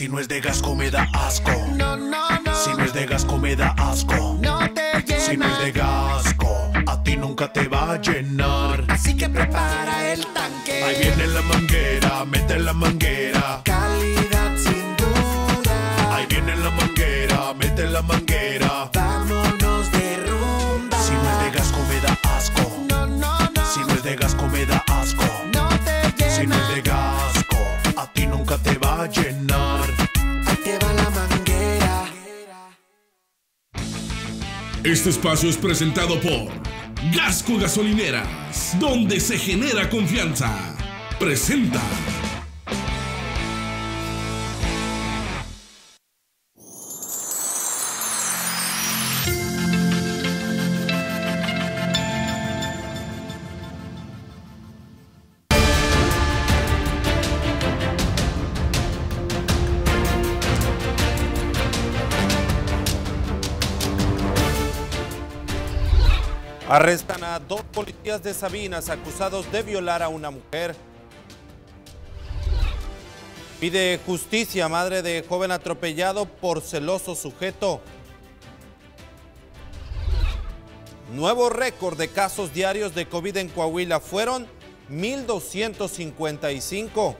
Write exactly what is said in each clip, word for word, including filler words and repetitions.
Si no es de Gasco me da asco. No, no, no. Si no es de Gasco me da asco. No te llena. Si no es de Gasco, a ti nunca te va a llenar. Así que prepara el tanque. Ahí viene la manguera, mete la manguera. Calidad sin duda. Ahí viene la manguera, mete la manguera. Vámonos de rumba. Si no es de Gasco me da asco. No, no, no. Si no es de Gasco me da asco. No te llena. Si no es de Gasco, a ti nunca te va a llenar. Ahí te va la manguera. Este espacio es presentado por Gasco Gasolineras, donde se genera confianza. Presenta. Arrestan a dos policías de Sabinas acusados de violar a una mujer. Pide justicia madre de joven atropellado por celoso sujeto. Nuevo récord de casos diarios de COVID en Coahuila fueron mil doscientos cincuenta y cinco.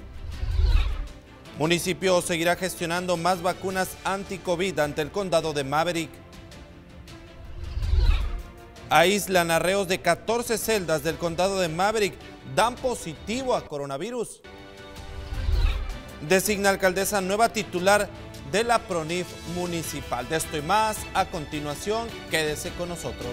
Municipio seguirá gestionando más vacunas anti-COVID ante el condado de Maverick. Aíslan a reos de catorce celdas del condado de Maverick, dan positivo a coronavirus. Designa alcaldesa nueva titular de la PRONIF municipal. De esto y más, a continuación, quédese con nosotros.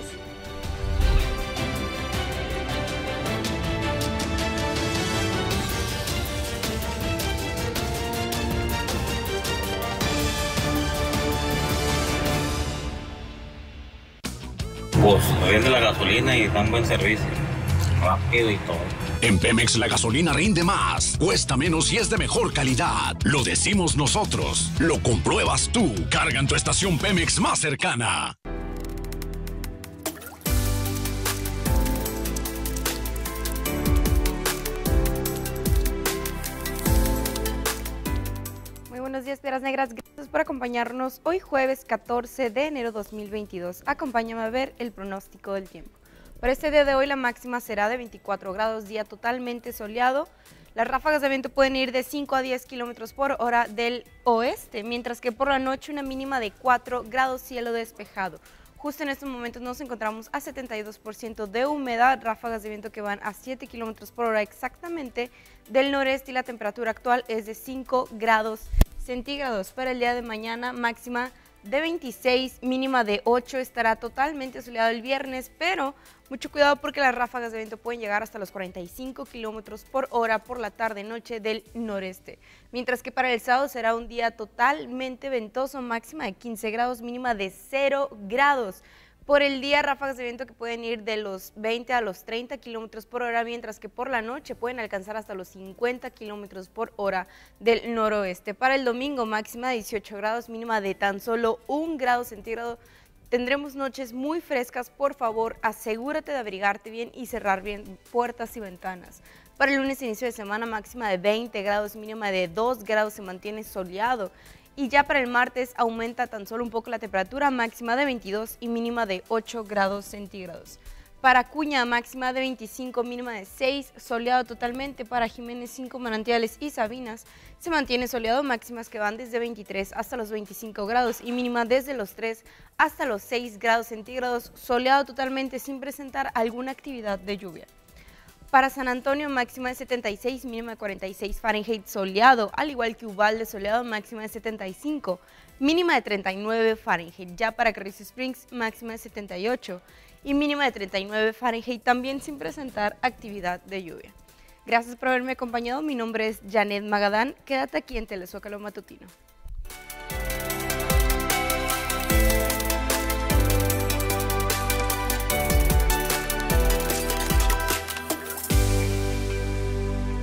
Pues vende la gasolina y dan buen servicio, rápido y todo. En Pemex la gasolina rinde más, cuesta menos y es de mejor calidad. Lo decimos nosotros, lo compruebas tú. Carga en tu estación Pemex más cercana. Buenos días, Piedras Negras. Gracias por acompañarnos hoy jueves catorce de enero de dos mil veintidós. Acompáñame a ver el pronóstico del tiempo. Para este día de hoy la máxima será de veinticuatro grados, día totalmente soleado. Las ráfagas de viento pueden ir de cinco a diez kilómetros por hora del oeste, mientras que por la noche una mínima de cuatro grados, cielo despejado. Justo en estos momentos nos encontramos a setenta y dos por ciento de humedad, ráfagas de viento que van a siete kilómetros por hora exactamente del noreste y la temperatura actual es de cinco grados centígrados. Para el día de mañana, máxima de veintiséis, mínima de ocho, estará totalmente soleado el viernes, pero mucho cuidado porque las ráfagas de viento pueden llegar hasta los cuarenta y cinco kilómetros por hora por la tarde-noche del noreste. Mientras que para el sábado será un día totalmente ventoso, máxima de quince grados, mínima de cero grados. Por el día, ráfagas de viento que pueden ir de los veinte a los treinta kilómetros por hora, mientras que por la noche pueden alcanzar hasta los cincuenta kilómetros por hora del noroeste. Para el domingo, máxima de dieciocho grados, mínima de tan solo un grado centígrado. Tendremos noches muy frescas, por favor, asegúrate de abrigarte bien y cerrar bien puertas y ventanas. Para el lunes, inicio de semana, máxima de veinte grados, mínima de dos grados, se mantiene soleado. Y ya para el martes aumenta tan solo un poco la temperatura, máxima de veintidós y mínima de ocho grados centígrados. Para Acuña, máxima de veinticinco, mínima de seis, soleado totalmente. Para Jiménez, cinco, Manantiales y Sabinas se mantiene soleado, máximas que van desde veintitrés hasta los veinticinco grados y mínima desde los tres hasta los seis grados centígrados, soleado totalmente sin presentar alguna actividad de lluvia. Para San Antonio, máxima de setenta y seis, mínima de cuarenta y seis Fahrenheit, soleado, al igual que Uvalde, soleado, máxima de setenta y cinco, mínima de treinta y nueve Fahrenheit. Ya para Carrizo Springs, máxima de setenta y ocho y mínima de treinta y nueve Fahrenheit, también sin presentar actividad de lluvia. Gracias por haberme acompañado, mi nombre es Janet Magadán, quédate aquí en Telezócalo Matutino.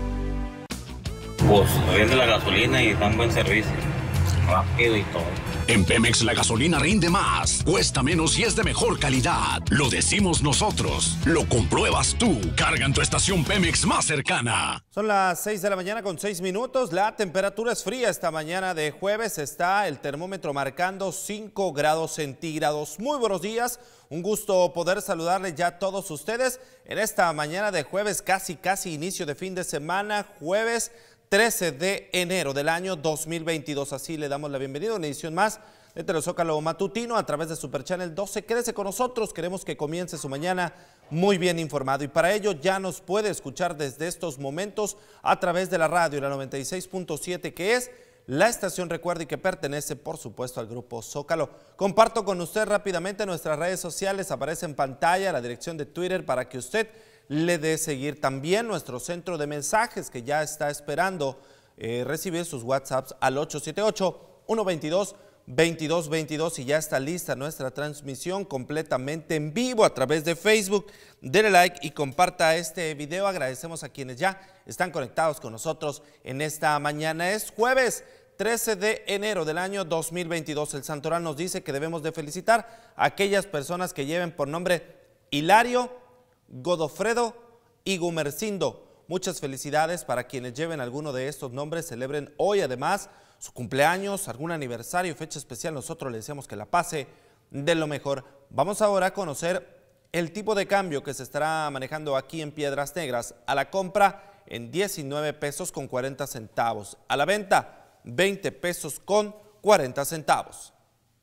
Pues vende la gasolina y dan buen servicio, rápido y todo. En Pemex la gasolina rinde más, cuesta menos y es de mejor calidad. Lo decimos nosotros, lo compruebas tú. Carga en tu estación Pemex más cercana. Son las seis de la mañana con seis minutos. La temperatura es fría esta mañana de jueves. Está el termómetro marcando cinco grados centígrados. Muy buenos días. Un gusto poder saludarles ya a todos ustedes en esta mañana de jueves, casi casi inicio de fin de semana, jueves trece de enero del año dos mil veintidós. Así le damos la bienvenida a una edición más de Telezócalo Matutino a través de Super Channel doce. Quédese con nosotros, queremos que comience su mañana muy bien informado y para ello ya nos puede escuchar desde estos momentos a través de la radio, la noventa y seis punto siete, que es la estación, recuerde, y que pertenece por supuesto al grupo Zócalo. Comparto con usted rápidamente nuestras redes sociales, aparece en pantalla la dirección de Twitter para que usted le dé seguir. También nuestro centro de mensajes que ya está esperando eh, recibir sus WhatsApps al ocho siete ocho, uno dos dos, veintidós veintidós y ya está lista nuestra transmisión completamente en vivo a través de Facebook. Dele like y comparta este video. Agradecemos a quienes ya están conectados con nosotros en esta mañana. Es jueves trece de enero del año dos mil veintidós. El santoral nos dice que debemos de felicitar a aquellas personas que lleven por nombre Hilario, Godofredo y Gumercindo. Muchas felicidades para quienes lleven alguno de estos nombres, celebren hoy además su cumpleaños, algún aniversario, fecha especial. Nosotros le deseamos que la pase de lo mejor. Vamos ahora a conocer el tipo de cambio que se estará manejando aquí en Piedras Negras. A la compra en diecinueve pesos con cuarenta centavos, a la venta veinte pesos con cuarenta centavos.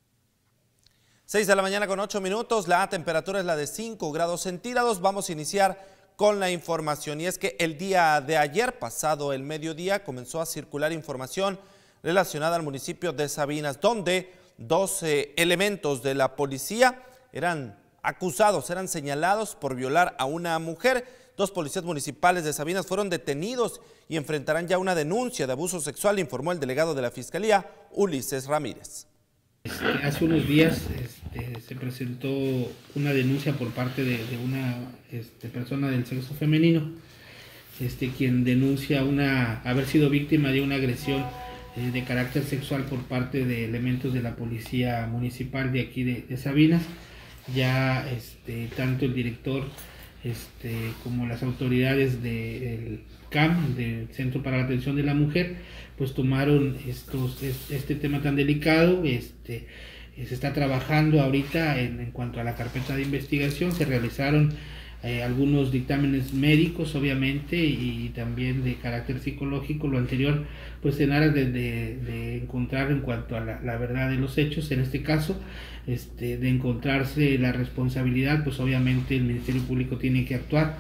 seis de la mañana con ocho minutos, la temperatura es la de cinco grados centígrados. Vamos a iniciar con la información y es que el día de ayer, pasado el mediodía, comenzó a circular información relacionada al municipio de Sabinas, donde doce elementos de la policía eran acusados, eran señalados por violar a una mujer. Dos policías municipales de Sabinas fueron detenidos y enfrentarán ya una denuncia de abuso sexual, informó el delegado de la Fiscalía, Ulises Ramírez. Hace unos días este, se presentó una denuncia por parte de, de una este, persona del sexo femenino, este, quien denuncia una, haber sido víctima de una agresión eh, de carácter sexual por parte de elementos de la policía municipal de aquí de, de Sabinas. Ya este, tanto el director este, como las autoridades del C A M, del Centro para la Atención de la Mujer, pues tomaron estos, este tema tan delicado. Este, se está trabajando ahorita en, en cuanto a la carpeta de investigación. Se realizaron eh, algunos dictámenes médicos, obviamente, y también de carácter psicológico. Lo anterior, pues en aras de, de, de encontrar en cuanto a la, la verdad de los hechos, en este caso, este, de encontrarse la responsabilidad, pues obviamente el Ministerio Público tiene que actuar,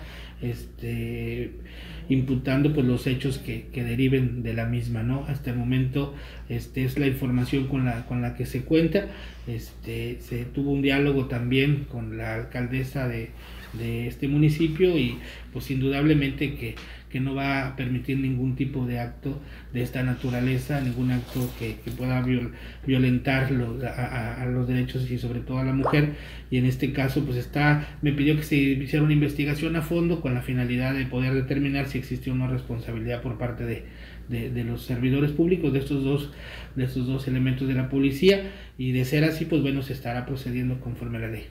este, imputando pues los hechos que, que deriven de la misma, ¿no? Hasta el momento este, es la información con la, con la que se cuenta. Este, se tuvo un diálogo también con la alcaldesa de, de este municipio y pues indudablemente que, que no va a permitir ningún tipo de acto de esta naturaleza, ningún acto que, que pueda viol, violentar lo, a, a los derechos y sobre todo a la mujer. Y en este caso pues está, me pidió que se hiciera una investigación a fondo con la finalidad de poder determinar si existe una responsabilidad por parte de, de, de los servidores públicos de estos dos de estos dos elementos de la policía, y de ser así pues bueno, se estará procediendo conforme a la ley.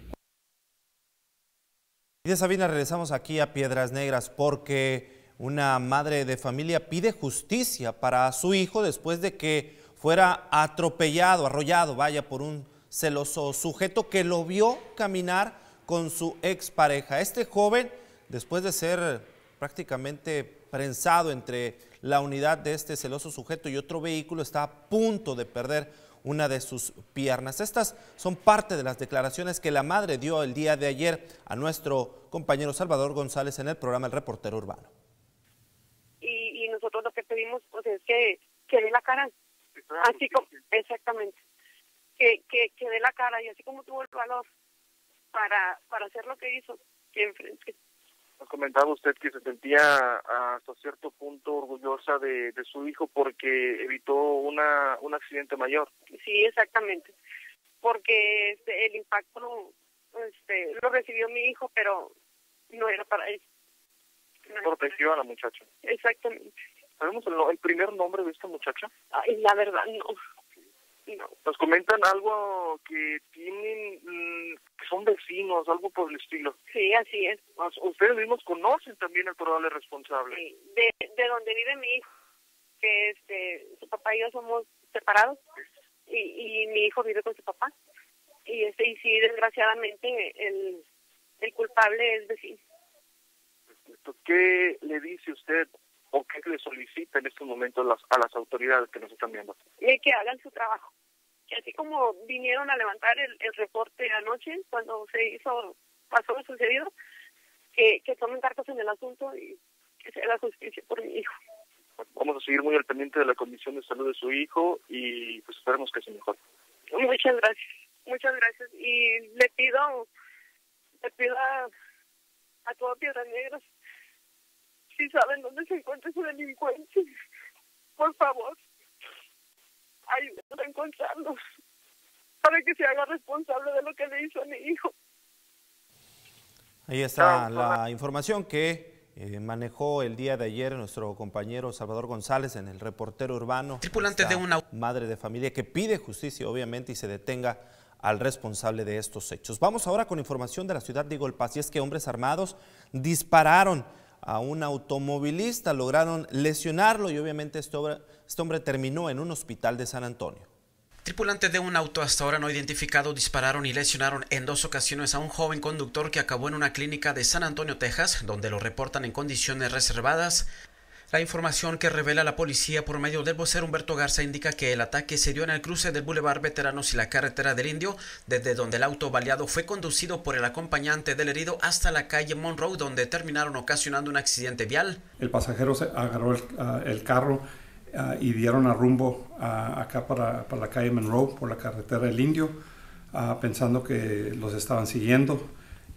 Y de Sabinas regresamos aquí a Piedras Negras porque una madre de familia pide justicia para su hijo después de que fuera atropellado, arrollado, vaya, por un celoso sujeto que lo vio caminar con su expareja. Este joven, después de ser prácticamente prensado entre la unidad de este celoso sujeto y otro vehículo, está a punto de perder una de sus piernas. Estas son parte de las declaraciones que la madre dio el día de ayer a nuestro compañero Salvador González en el programa El Reportero Urbano. Y, y nosotros lo que pedimos pues es que, que dé la cara, así como, exactamente, que, que, que dé la cara, y así como tuvo el valor para, para hacer lo que hizo, que enfrente. Nos comentaba usted que se sentía hasta cierto punto orgullosa de, de su hijo porque evitó una un accidente mayor. Sí, exactamente, porque este, el impacto lo, este, lo recibió mi hijo, pero no era para él. No protegió a la muchacha. Exactamente. ¿Sabemos el, el primer nombre de esta muchacha? Ay, la verdad no. No. Nos comentan algo que tienen, mmm, que son vecinos, algo por el estilo. Sí, así es. Ustedes mismos conocen también al probable responsable. Sí. De, de donde vive mi hijo, que este, su papá y yo somos separados, y, y mi hijo vive con su papá. Y este, y sí, desgraciadamente, el, el culpable es vecino. ¿Qué le dice usted o qué le solicita en estos momentos las, a las autoridades que nos están viendo? Y que hagan su trabajo. Que así como vinieron a levantar el, el reporte anoche, cuando se hizo, pasó lo sucedido, que, que tomen cartas en el asunto y que se haga justicia por mi hijo. Vamos a seguir muy al pendiente de la condición de salud de su hijo y pues esperemos que se mejore. Muchas gracias, muchas gracias. Y le pido, le pido a, a todas Piedras Negras, si saben dónde se encuentra su delincuente, por favor, ayúdenos a encontrarlos, para que se haga responsable de lo que le hizo a mi hijo. Ahí está la información que eh, manejó el día de ayer nuestro compañero Salvador González en el Reportero Urbano. Tripulante de una madre de familia que pide justicia, obviamente, y se detenga al responsable de estos hechos. Vamos ahora con información de la ciudad de Eagle Pass, y es que hombres armados dispararon a un automovilista, lograron lesionarlo y obviamente este hombre, este hombre terminó en un hospital de San Antonio. Tripulantes de un auto hasta ahora no identificado dispararon y lesionaron en dos ocasiones a un joven conductor que acabó en una clínica de San Antonio, Texas, donde lo reportan en condiciones reservadas. La información que revela la policía por medio del vocero Humberto Garza indica que el ataque se dio en el cruce del Boulevard Veteranos y la carretera del Indio, desde donde el auto baleado fue conducido por el acompañante del herido hasta la calle Monroe, donde terminaron ocasionando un accidente vial. El pasajero se agarró el, uh, el carro uh, y dieron a rumbo uh, acá para, para la calle Monroe, por la carretera del Indio, uh, pensando que los estaban siguiendo.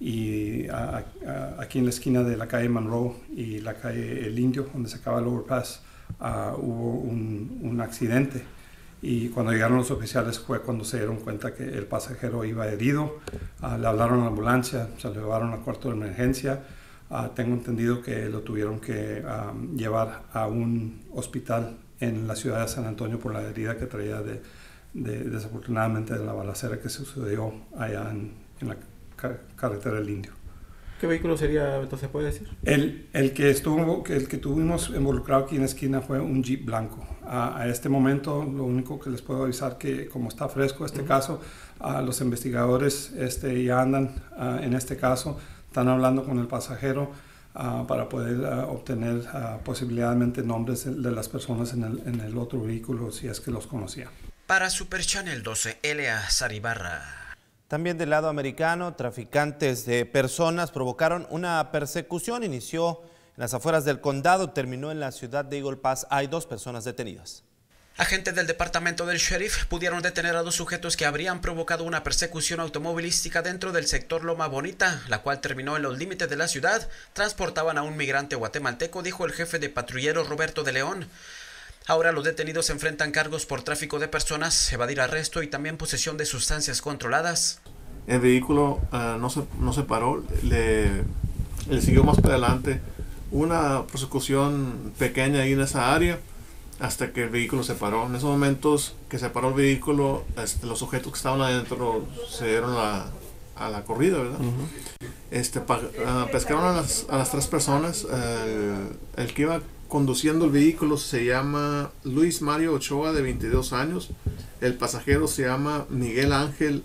Y a, a, aquí en la esquina de la calle Monroe y la calle El Indio, donde se acaba el overpass, uh, hubo un, un accidente. Y cuando llegaron los oficiales fue cuando se dieron cuenta que el pasajero iba herido. Uh, le hablaron a la ambulancia, se lo llevaron al cuarto de emergencia. Uh, tengo entendido que lo tuvieron que um, llevar a un hospital en la ciudad de San Antonio por la herida que traía de, de, desafortunadamente de la balacera que sucedió allá en, en la carretera del Indio. ¿Qué vehículo sería, entonces, puede decir? El, el, que estuvo, el que tuvimos involucrado aquí en la esquina fue un Jeep blanco. A, a este momento, lo único que les puedo avisar que como está fresco este uh-huh. caso, a los investigadores este, ya andan a, en este caso, están hablando con el pasajero a, para poder a, obtener a, posibilidadmente nombres de, de las personas en el, en el otro vehículo, si es que los conocía. Para Super Channel doce, Eleazar Ibarra. También del lado americano, traficantes de personas provocaron una persecución. Inició en las afueras del condado, terminó en la ciudad de Eagle Pass. Hay dos personas detenidas. Agentes del departamento del sheriff pudieron detener a dos sujetos que habrían provocado una persecución automovilística dentro del sector Loma Bonita, la cual terminó en los límites de la ciudad. Transportaban a un migrante guatemalteco, dijo el jefe de patrulleros Roberto de León. Ahora los detenidos se enfrentan cargos por tráfico de personas, evadir arresto y también posesión de sustancias controladas. El vehículo uh, no, se, no se paró, le, le siguió más para adelante una persecución pequeña ahí en esa área hasta que el vehículo se paró. En esos momentos que se paró el vehículo, este, los sujetos que estaban adentro se dieron a, a la corrida, ¿verdad? Uh-huh. este, pa, uh, pescaron a las, a las tres personas. Uh, el que iba conduciendo el vehículo se llama Luis Mario Ochoa, de veintidós años. El pasajero se llama Miguel Ángel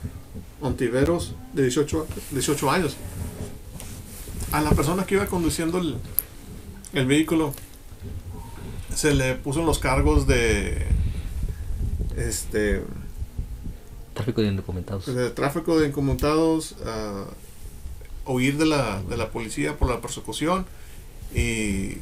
Ontiveros, de dieciocho años. A la persona que iba conduciendo el, el vehículo se le puso los cargos de este tráfico de indocumentados, de tráfico de indocumentados, uh, huir de la, de la policía por la persecución y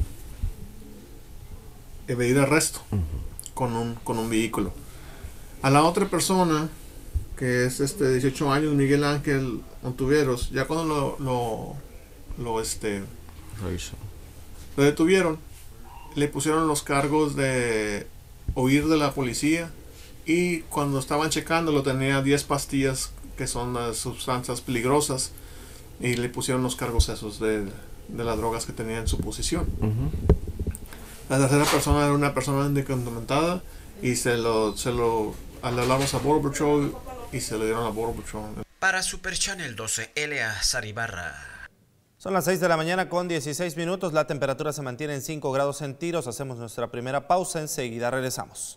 evadir arresto uh-huh. con un con un vehículo. A la otra persona, que es este de dieciocho años, Miguel Ángel Ontiveros, ya cuando lo lo, lo este lo detuvieron, le pusieron los cargos de huir de la policía, y cuando estaban checándolo tenía diez pastillas que son las sustancias peligrosas, y le pusieron los cargos esos de, de las drogas que tenía en su posición. Uh-huh. La tercera persona era una persona indocumentada y se lo, se lo le hablamos a Border Patrol y se le dieron a Border Patrol. Para Super Channel doce, Elea Saribarra. Son las seis de la mañana con dieciséis minutos. La temperatura se mantiene en cinco grados centígrados. Hacemos nuestra primera pausa. Enseguida regresamos.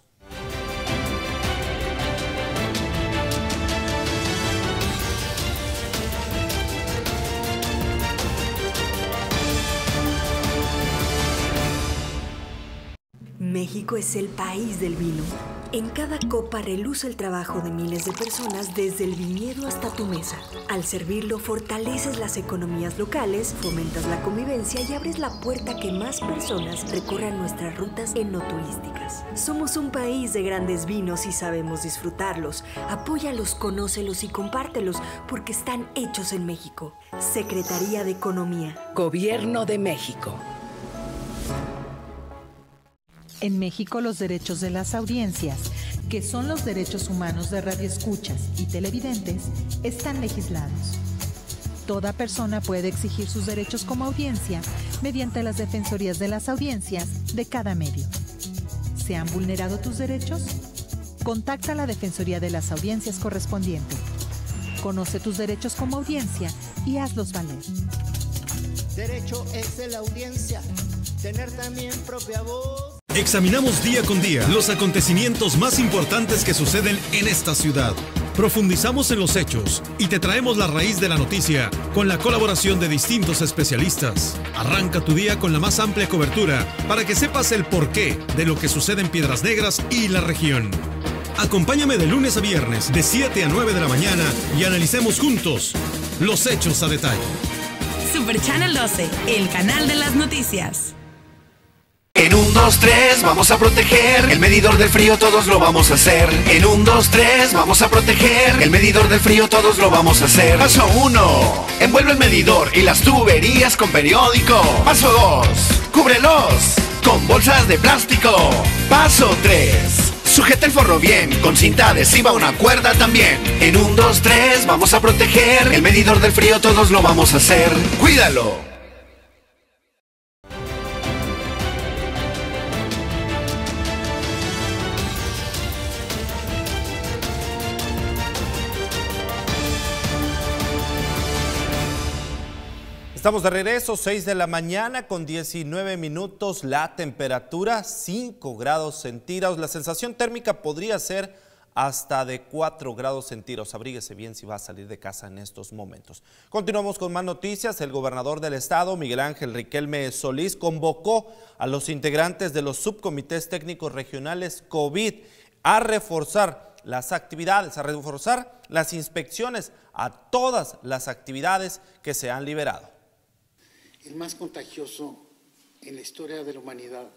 México es el país del vino. En cada copa reluce el trabajo de miles de personas desde el viñedo hasta tu mesa. Al servirlo, fortaleces las economías locales, fomentas la convivencia y abres la puerta a que más personas recorran nuestras rutas enoturísticas. Somos un país de grandes vinos y sabemos disfrutarlos. Apóyalos, conócelos y compártelos porque están hechos en México. Secretaría de Economía. Gobierno de México. En México, los derechos de las audiencias, que son los derechos humanos de radioescuchas y televidentes, están legislados. Toda persona puede exigir sus derechos como audiencia mediante las defensorías de las audiencias de cada medio. ¿Se han vulnerado tus derechos? Contacta a la Defensoría de las Audiencias correspondiente. Conoce tus derechos como audiencia y hazlos valer. Derecho es de la audiencia, tener también propia voz. Examinamos día con día los acontecimientos más importantes que suceden en esta ciudad. Profundizamos en los hechos y te traemos la raíz de la noticia con la colaboración de distintos especialistas. Arranca tu día con la más amplia cobertura para que sepas el porqué de lo que sucede en Piedras Negras y la región. Acompáñame de lunes a viernes de siete a nueve de la mañana y analicemos juntos los hechos a detalle. Super Channel doce, el canal de las noticias. En un, dos, tres, vamos a proteger el medidor del frío, todos lo vamos a hacer. En un, dos, tres, vamos a proteger el medidor del frío, todos lo vamos a hacer. Paso uno, envuelve el medidor y las tuberías con periódico. Paso dos, cúbrelos con bolsas de plástico. Paso tres, sujeta el forro bien, con cinta adhesiva, una cuerda también. En un, dos, tres, vamos a proteger el medidor del frío, todos lo vamos a hacer. Cuídalo. Estamos de regreso, seis de la mañana con diecinueve minutos, la temperatura cinco grados centígrados, la sensación térmica podría ser hasta de cuatro grados centígrados, abríguese bien si va a salir de casa en estos momentos. Continuamos con más noticias. El gobernador del estado, Miguel Ángel Riquelme Solís, convocó a los integrantes de los subcomités técnicos regionales COVID a reforzar las actividades, a reforzar las inspecciones a todas las actividades que se han liberado. El más contagioso en la historia de la humanidad.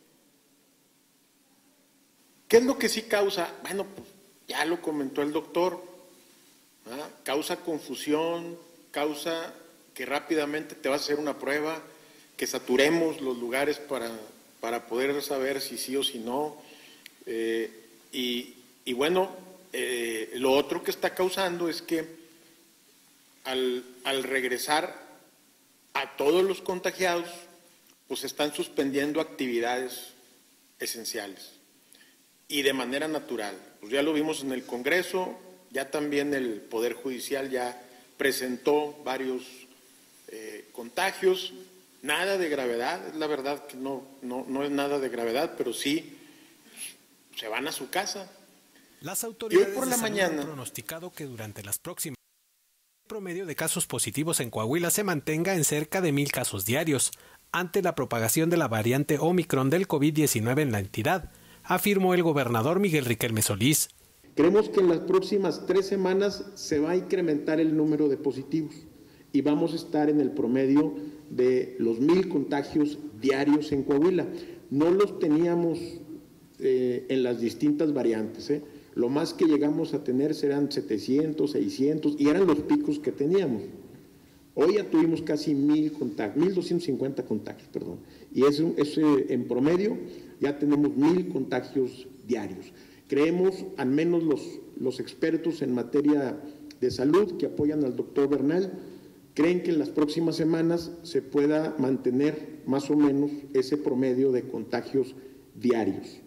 ¿Qué es lo que sí causa? Bueno, pues ya lo comentó el doctor, ¿verdad? Causa confusión, causa que rápidamente te vas a hacer una prueba, que saturemos los lugares para, para poder saber si sí o si no. Eh, y, y bueno, eh, lo otro que está causando es que al, al regresar a todos los contagiados, pues están suspendiendo actividades esenciales y de manera natural. Pues ya lo vimos en el Congreso, ya también el Poder Judicial ya presentó varios eh, contagios, nada de gravedad, es la verdad que no, no, no es nada de gravedad, pero sí se van a su casa. Las autoridades y hoy por la de salud mañana han pronosticado que durante las próximas el promedio de casos positivos en Coahuila se mantenga en cerca de mil casos diarios, ante la propagación de la variante Omicron del COVID diecinueve en la entidad, afirmó el gobernador Miguel Riquelme Solís. Creemos que en las próximas tres semanas se va a incrementar el número de positivos y vamos a estar en el promedio de los mil contagios diarios en Coahuila. No los teníamos eh, en las distintas variantes, ¿eh? Lo más que llegamos a tener serán setecientos, seiscientos y eran los picos que teníamos. Hoy ya tuvimos casi mil contagios, mil doscientos cincuenta contagios, perdón. Y eso, eso en promedio ya tenemos mil contagios diarios. Creemos, al menos los, los expertos en materia de salud que apoyan al doctor Bernal, creen que en las próximas semanas se pueda mantener más o menos ese promedio de contagios diarios.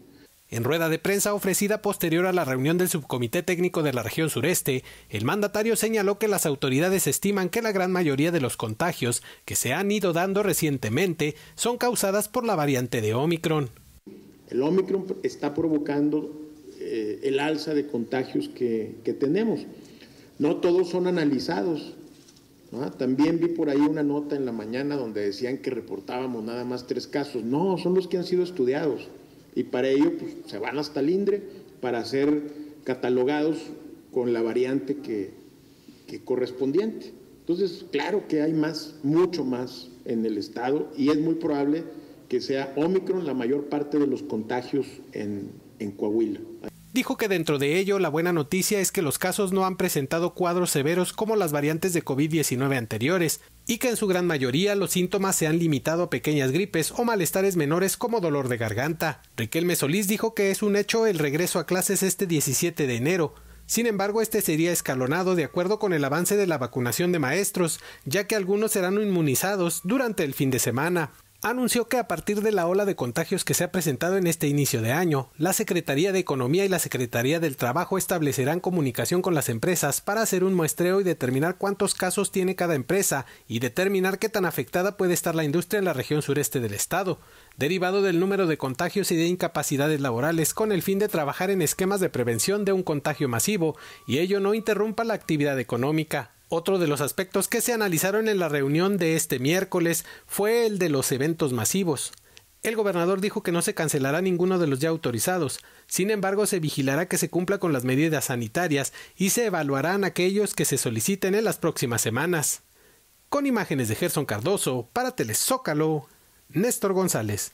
En rueda de prensa ofrecida posterior a la reunión del Subcomité Técnico de la Región Sureste, el mandatario señaló que las autoridades estiman que la gran mayoría de los contagios que se han ido dando recientemente son causadas por la variante de Omicron. El Omicron está provocando eh, el alza de contagios que, que tenemos. No todos son analizados, ¿no? También vi por ahí una nota en la mañana donde decían que reportábamos nada más tres casos. No, son los que han sido estudiados. Y para ello pues, se van hasta el INDRE para ser catalogados con la variante que, que correspondiente. Entonces, claro que hay más, mucho más en el estado y es muy probable que sea Omicron la mayor parte de los contagios en, en Coahuila. Dijo que dentro de ello la buena noticia es que los casos no han presentado cuadros severos como las variantes de COVID diecinueve anteriores y que en su gran mayoría los síntomas se han limitado a pequeñas gripes o malestares menores como dolor de garganta. Riquelme Solís dijo que es un hecho el regreso a clases este diecisiete de enero. Sin embargo, este sería escalonado de acuerdo con el avance de la vacunación de maestros, ya que algunos serán inmunizados durante el fin de semana. Anunció que a partir de la ola de contagios que se ha presentado en este inicio de año, la Secretaría de Economía y la Secretaría del Trabajo establecerán comunicación con las empresas para hacer un muestreo y determinar cuántos casos tiene cada empresa y determinar qué tan afectada puede estar la industria en la región sureste del estado, derivado del número de contagios y de incapacidades laborales, con el fin de trabajar en esquemas de prevención de un contagio masivo y ello no interrumpa la actividad económica. Otro de los aspectos que se analizaron en la reunión de este miércoles fue el de los eventos masivos. El gobernador dijo que no se cancelará ninguno de los ya autorizados, sin embargo se vigilará que se cumpla con las medidas sanitarias y se evaluarán aquellos que se soliciten en las próximas semanas. Con imágenes de Gerson Cardoso, para Telezócalo, Néstor González.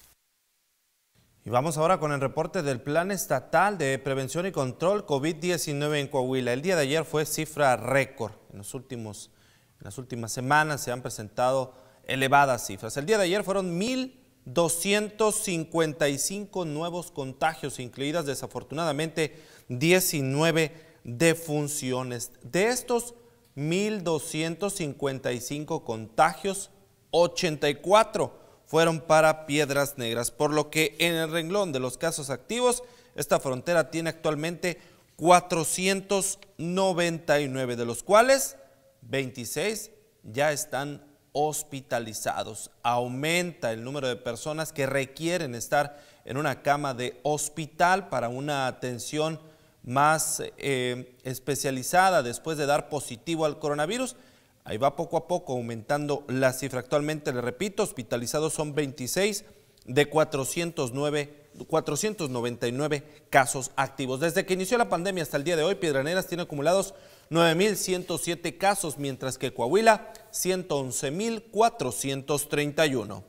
Y vamos ahora con el reporte del Plan Estatal de Prevención y Control COVID diecinueve en Coahuila. El día de ayer fue cifra récord. En, los últimos, en las últimas semanas se han presentado elevadas cifras. El día de ayer fueron mil doscientos cincuenta y cinco nuevos contagios, incluidas desafortunadamente diecinueve defunciones. De estos mil doscientos cincuenta y cinco contagios, ochenta y cuatro fueron para Piedras Negras, por lo que en el renglón de los casos activos, esta frontera tiene actualmente cuatrocientos noventa y nueve, de los cuales veintiséis ya están hospitalizados. Aumenta el número de personas que requieren estar en una cama de hospital para una atención más eh, especializada después de dar positivo al coronavirus. Ahí va poco a poco aumentando la cifra. Actualmente, le repito, hospitalizados son veintiséis de cuatrocientos noventa y nueve casos activos. Desde que inició la pandemia hasta el día de hoy, Piedras Negras tiene acumulados nueve mil ciento siete casos, mientras que Coahuila ciento once mil cuatrocientos treinta y uno.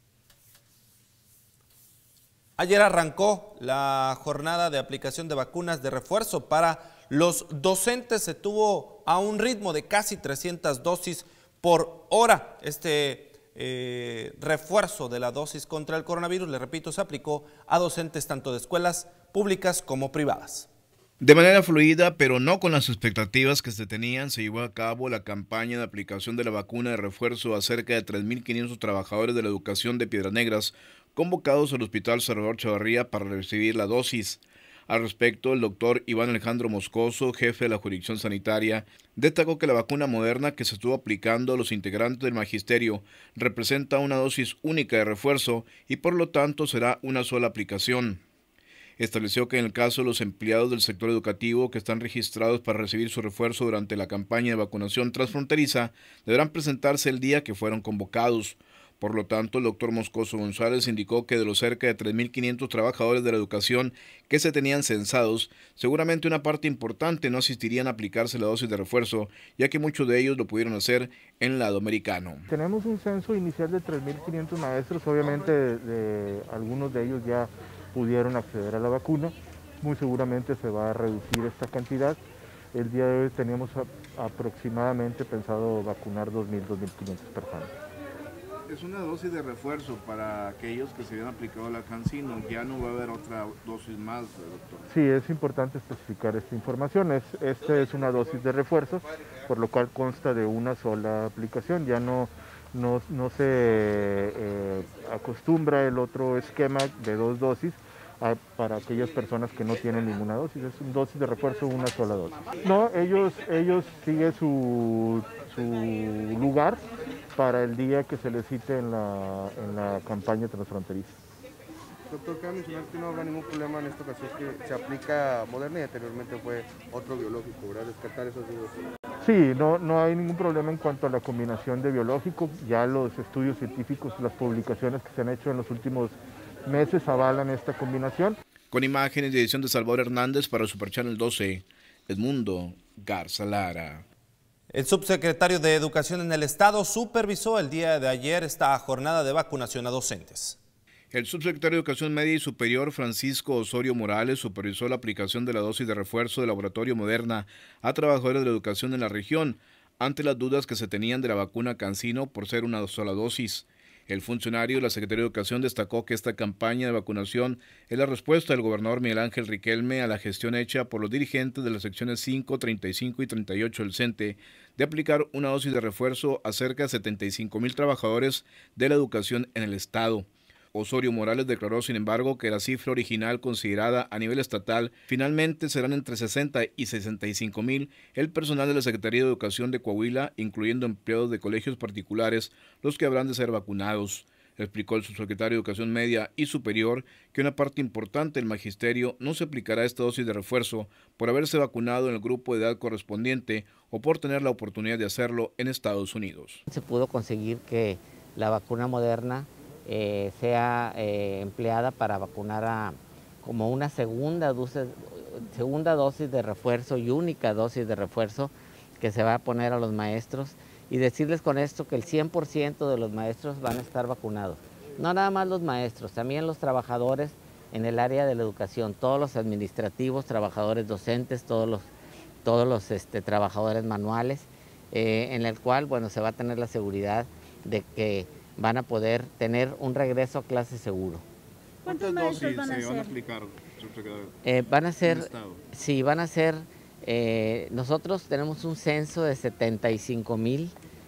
Ayer arrancó la jornada de aplicación de vacunas de refuerzo para los docentes. Se tuvo a un ritmo de casi trescientas dosis por hora. Este eh, refuerzo de la dosis contra el coronavirus, le repito, se aplicó a docentes tanto de escuelas públicas como privadas. De manera fluida, pero no con las expectativas que se tenían, se llevó a cabo la campaña de aplicación de la vacuna de refuerzo a cerca de tres mil quinientos trabajadores de la educación de Piedras Negras, convocados al Hospital Salvador Chavarría para recibir la dosis. Al respecto, el doctor Iván Alejandro Moscoso, jefe de la jurisdicción sanitaria, destacó que la vacuna moderna que se estuvo aplicando a los integrantes del magisterio representa una dosis única de refuerzo y por lo tanto será una sola aplicación. Estableció que en el caso de los empleados del sector educativo que están registrados para recibir su refuerzo durante la campaña de vacunación transfronteriza, deberán presentarse el día que fueron convocados. Por lo tanto, el doctor Moscoso González indicó que de los cerca de tres mil quinientos trabajadores de la educación que se tenían censados, seguramente una parte importante no asistirían a aplicarse la dosis de refuerzo, ya que muchos de ellos lo pudieron hacer en lado americano. Tenemos un censo inicial de tres mil quinientos maestros, obviamente de, de, algunos de ellos ya pudieron acceder a la vacuna, muy seguramente se va a reducir esta cantidad. El día de hoy teníamos a, aproximadamente pensado vacunar dos mil, dos mil quinientas personas. Es una dosis de refuerzo para aquellos que se habían aplicado la CanSino, ya no va a haber otra dosis más, doctor. Sí, es importante especificar esta información. Es, esta es una dosis de refuerzo, por lo cual consta de una sola aplicación. Ya no, no, no se eh, acostumbra el otro esquema de dos dosis, a, para aquellas personas que no tienen ninguna dosis. Es una dosis de refuerzo, una sola dosis. No, ellos, ellos siguen su, su lugar para el día que se les cite en la, en la campaña transfronteriza. Doctor, cabe mencionar que no habrá ningún problema en esta ocasión, que se aplica Moderna y anteriormente fue otro biológico, ¿verdad? Descartar esos dos. Sí, no, no hay ningún problema en cuanto a la combinación de biológico. Ya los estudios científicos, las publicaciones que se han hecho en los últimos meses avalan esta combinación. Con imágenes de edición de Salvador Hernández para Super Channel doce, Edmundo Garza Lara. El subsecretario de Educación en el Estado supervisó el día de ayer esta jornada de vacunación a docentes. El subsecretario de Educación Media y Superior, Francisco Osorio Morales, supervisó la aplicación de la dosis de refuerzo del laboratorio Moderna a trabajadores de la educación en la región, ante las dudas que se tenían de la vacuna CanSino por ser una sola dosis. El funcionario de la Secretaría de Educación destacó que esta campaña de vacunación es la respuesta del gobernador Miguel Ángel Riquelme a la gestión hecha por los dirigentes de las secciones cinco, treinta y cinco y treinta y ocho del CENTE de aplicar una dosis de refuerzo a cerca de setenta y cinco mil trabajadores de la educación en el estado. Osorio Morales declaró, sin embargo, que la cifra original considerada a nivel estatal finalmente serán entre sesenta y sesenta y cinco mil el personal de la Secretaría de Educación de Coahuila, incluyendo empleados de colegios particulares, los que habrán de ser vacunados. Explicó el subsecretario de Educación Media y Superior que una parte importante del magisterio no se aplicará esta dosis de refuerzo por haberse vacunado en el grupo de edad correspondiente o por tener la oportunidad de hacerlo en Estados Unidos. Se pudo conseguir que la vacuna Moderna Eh, sea eh, empleada para vacunar a como una segunda dosis, segunda dosis de refuerzo y única dosis de refuerzo que se va a poner a los maestros, y decirles con esto que el cien por ciento de los maestros van a estar vacunados. No nada más los maestros, también los trabajadores en el área de la educación, todos los administrativos, trabajadores docentes, todos los, todos los este, trabajadores manuales, eh, en el cual bueno, se va a tener la seguridad de que van a poder tener un regreso a clase seguro. ¿Cuántas dosis van a, se van a aplicar? Eh, van a ser, sí, van a ser, eh, nosotros tenemos un censo de setenta y cinco mil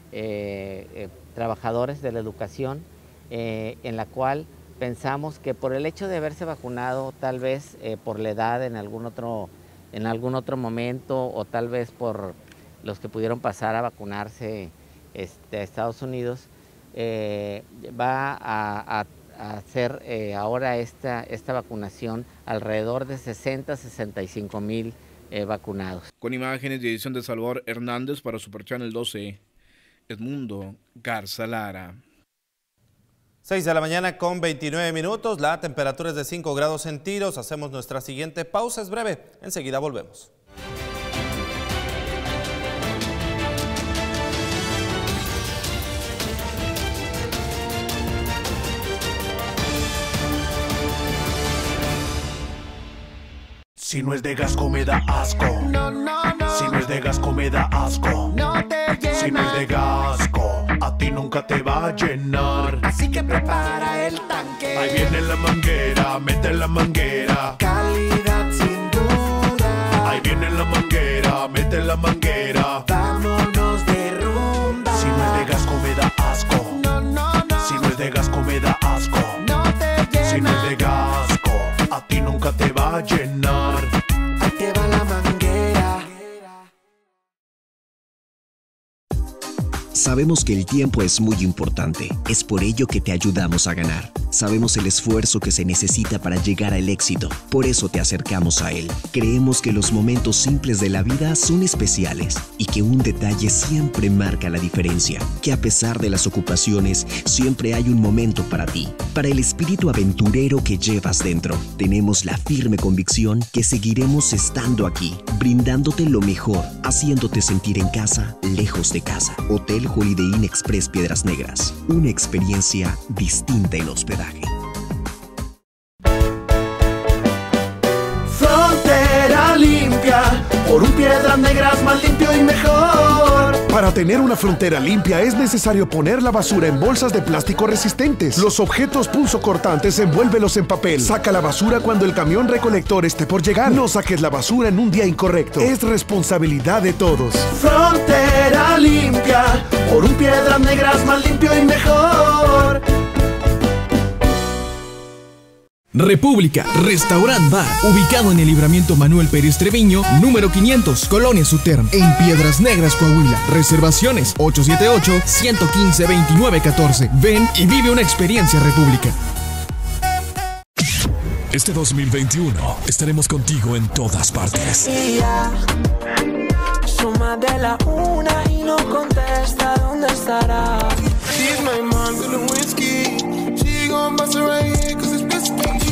eh, eh, trabajadores de la educación, eh, en la cual pensamos que por el hecho de haberse vacunado, tal vez eh, por la edad en algún otro, en algún otro momento, o tal vez por los que pudieron pasar a vacunarse este, a Estados Unidos, Eh, va a, a, a hacer eh, ahora esta, esta vacunación alrededor de sesenta a sesenta y cinco mil eh, vacunados. Con imágenes de edición de Salvador Hernández para Super Channel doce, Edmundo Garza Lara. seis de la mañana con veintinueve minutos, la temperatura es de cinco grados centígrados. Hacemos nuestra siguiente pausa, es breve, enseguida volvemos. Si no es de Gasco me da asco. No, no, no. Si no es de Gasco me da asco. No te llena. Si no es de Gasco, a ti nunca te va a llenar. Así que prepara el tanque. Ahí viene la manguera, mete la manguera. Calidad sin duda. Ahí viene la manguera, mete la manguera. Vámonos de rumba. Si no es de Gasco me da asco. No, no, no. Si no es de Gasco me da asco. No te llena. Si no es de Gasco, a ti nunca te va a llenar. Ahí te va la manguera. Sabemos que el tiempo es muy importante, es por ello que te ayudamos a ganar. Sabemos el esfuerzo que se necesita para llegar al éxito, por eso te acercamos a él. Creemos que los momentos simples de la vida son especiales y que un detalle siempre marca la diferencia, que a pesar de las ocupaciones, siempre hay un momento para ti, para el espíritu aventurero que llevas dentro. Tenemos la firme convicción que seguiremos estando aquí, brindándote lo mejor, haciéndote sentir en casa, lejos de casa. Hotel Holiday Inn Express Piedras Negras, una experiencia distinta en hospedaje. Frontera limpia, por un Piedras Negras más limpio y mejor. Para tener una frontera limpia es necesario poner la basura en bolsas de plástico resistentes. Los objetos punzocortantes envuélvelos en papel. Saca la basura cuando el camión recolector esté por llegar. No saques la basura en un día incorrecto. Es responsabilidad de todos. Frontera limpia, por un Piedras Negras más limpio y mejor. República, Restaurant Bar, ubicado en el Libramiento Manuel Pérez Treviño, número quinientos, Colonia Suterm, en Piedras Negras, Coahuila. Reservaciones ocho siete ocho, uno uno cinco, dos nueve uno cuatro. Ven y vive una experiencia República. Este dos mil veintiuno estaremos contigo en todas partes. Suma de la una y no contesta dónde estará. She's my mom with a whiskey. She gon' bust it right here cause it's risky.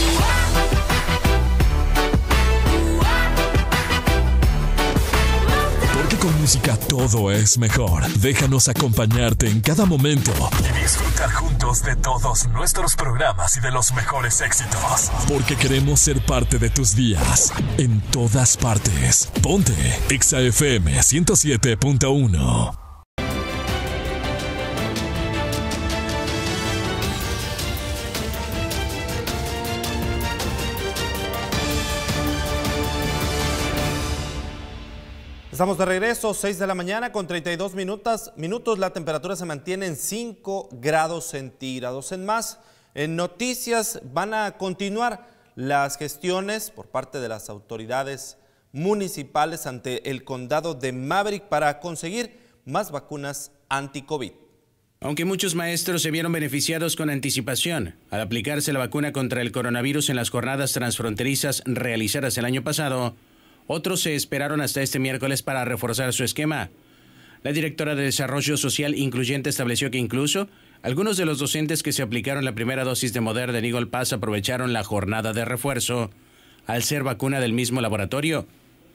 Porque con música todo es mejor. Déjanos acompañarte en cada momento y disfrutar juntos de todos nuestros programas y de los mejores éxitos. Porque queremos ser parte de tus días en todas partes. Ponte Exa F M ciento siete punto uno. Estamos de regreso, seis de la mañana con treinta y dos minutos. minutos. La temperatura se mantiene en cinco grados centígrados. En más, en noticias van a continuar las gestiones por parte de las autoridades municipales ante el condado de Maverick para conseguir más vacunas anti-COVID. Aunque muchos maestros se vieron beneficiados con anticipación al aplicarse la vacuna contra el coronavirus en las jornadas transfronterizas realizadas el año pasado, otros se esperaron hasta este miércoles para reforzar su esquema. La directora de Desarrollo Social Incluyente estableció que incluso algunos de los docentes que se aplicaron la primera dosis de Moderna en Eagle Pass aprovecharon la jornada de refuerzo, al ser vacuna del mismo laboratorio.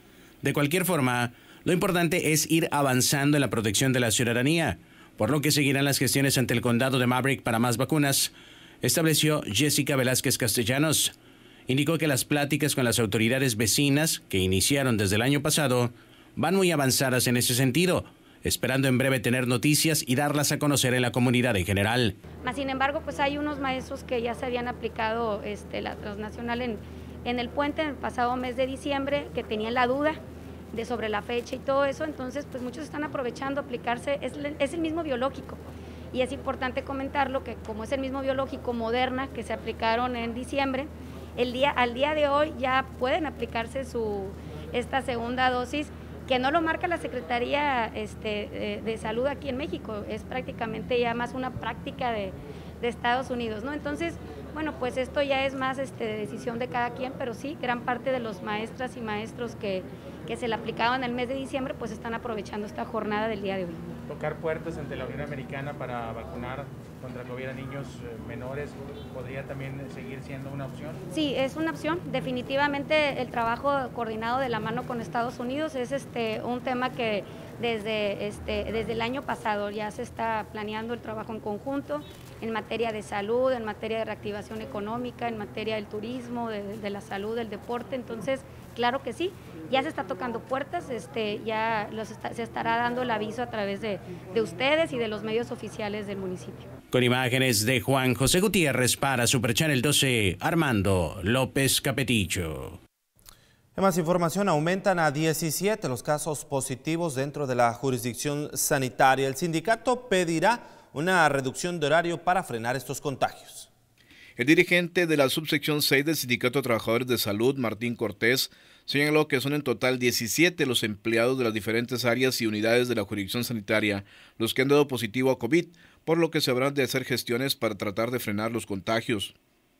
De cualquier forma, lo importante es ir avanzando en la protección de la ciudadanía, por lo que seguirán las gestiones ante el condado de Maverick para más vacunas, estableció Jessica Velázquez Castellanos. Indicó que las pláticas con las autoridades vecinas, que iniciaron desde el año pasado, van muy avanzadas en ese sentido, esperando en breve tener noticias y darlas a conocer en la comunidad en general. Más sin embargo, pues hay unos maestros que ya se habían aplicado este, la transnacional en, en el puente en el pasado mes de diciembre, que tenían la duda de sobre la fecha y todo eso, entonces pues muchos están aprovechando aplicarse, es, es el mismo biológico. Y es importante comentarlo que como es el mismo biológico Moderna que se aplicaron en diciembre, El día, al día de hoy ya pueden aplicarse su, esta segunda dosis, que no lo marca la Secretaría este, de, de Salud aquí en México, es prácticamente ya más una práctica de, de Estados Unidos, ¿no? Entonces, bueno, pues esto ya es más este, de decisión de cada quien, pero sí, gran parte de los maestras y maestros que, que se le aplicaban el mes de diciembre, pues están aprovechando esta jornada del día de hoy. Tocar puertas ante la Unión Americana para vacunar contra COVID a niños menores, ¿podría también seguir siendo una opción? Sí, es una opción. Definitivamente el trabajo coordinado de la mano con Estados Unidos es este, un tema que desde, este, desde el año pasado ya se está planeando el trabajo en conjunto en materia de salud, en materia de reactivación económica, en materia del turismo, de, de la salud, del deporte. Entonces, claro que sí, ya se está tocando puertas, este, ya los está, se estará dando el aviso a través de, de ustedes y de los medios oficiales del municipio. Con imágenes de Juan José Gutiérrez para Super Channel doce, Armando López Capetillo. En más información, aumentan a diecisiete los casos positivos dentro de la jurisdicción sanitaria. El sindicato pedirá una reducción de horario para frenar estos contagios. El dirigente de la subsección seis del Sindicato de Trabajadores de Salud, Martín Cortés, señaló que son en total diecisiete los empleados de las diferentes áreas y unidades de la jurisdicción sanitaria los que han dado positivo a COVID, por lo que se habrán de hacer gestiones para tratar de frenar los contagios.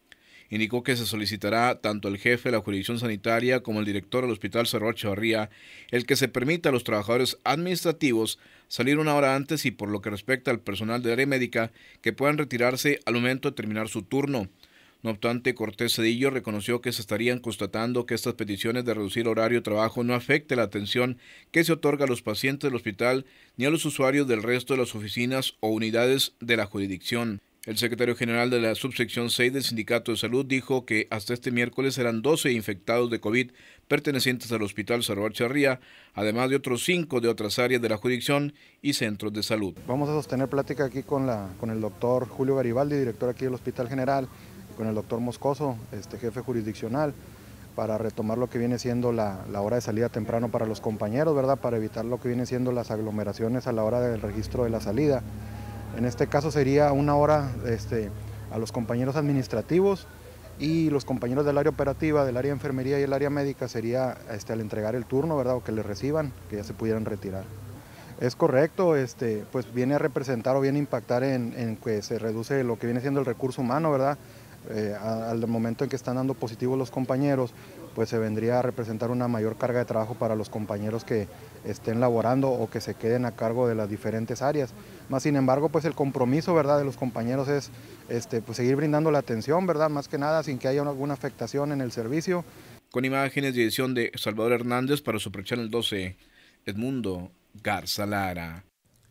Indicó que se solicitará tanto al jefe de la jurisdicción sanitaria como al director del Hospital Salvador Echevarría el que se permita a los trabajadores administrativos salir una hora antes y por lo que respecta al personal de área médica que puedan retirarse al momento de terminar su turno. No obstante, Cortés Cedillo reconoció que se estarían constatando que estas peticiones de reducir horario de trabajo no afecte la atención que se otorga a los pacientes del hospital ni a los usuarios del resto de las oficinas o unidades de la jurisdicción. El secretario general de la subsección seis del Sindicato de Salud dijo que hasta este miércoles eran doce infectados de COVID pertenecientes al Hospital Salvador Echevarría, además de otros cinco de otras áreas de la jurisdicción y centros de salud. Vamos a sostener plática aquí con, la, con el doctor Julio Garibaldi, director aquí del Hospital General, y con el doctor Moscoso, este jefe jurisdiccional, para retomar lo que viene siendo la, la hora de salida temprano para los compañeros, ¿verdad? Para evitar lo que viene siendo las aglomeraciones a la hora del registro de la salida. En este caso sería una hora este, a los compañeros administrativos y los compañeros del área operativa, del área de enfermería y el área médica sería este, al entregar el turno, ¿verdad? O que le reciban, que ya se pudieran retirar. Es correcto, este, pues viene a representar o viene a impactar en, en que se reduce lo que viene siendo el recurso humano, ¿verdad? Eh, al momento en que están dando positivos los compañeros, pues se vendría a representar una mayor carga de trabajo para los compañeros que estén laborando o que se queden a cargo de las diferentes áreas. Más sin embargo, pues el compromiso, ¿verdad?, de los compañeros es este, pues seguir brindando la atención, ¿verdad?, más que nada sin que haya alguna afectación en el servicio. Con imágenes y edición de Salvador Hernández para Super Channel doce, Edmundo Garza Lara.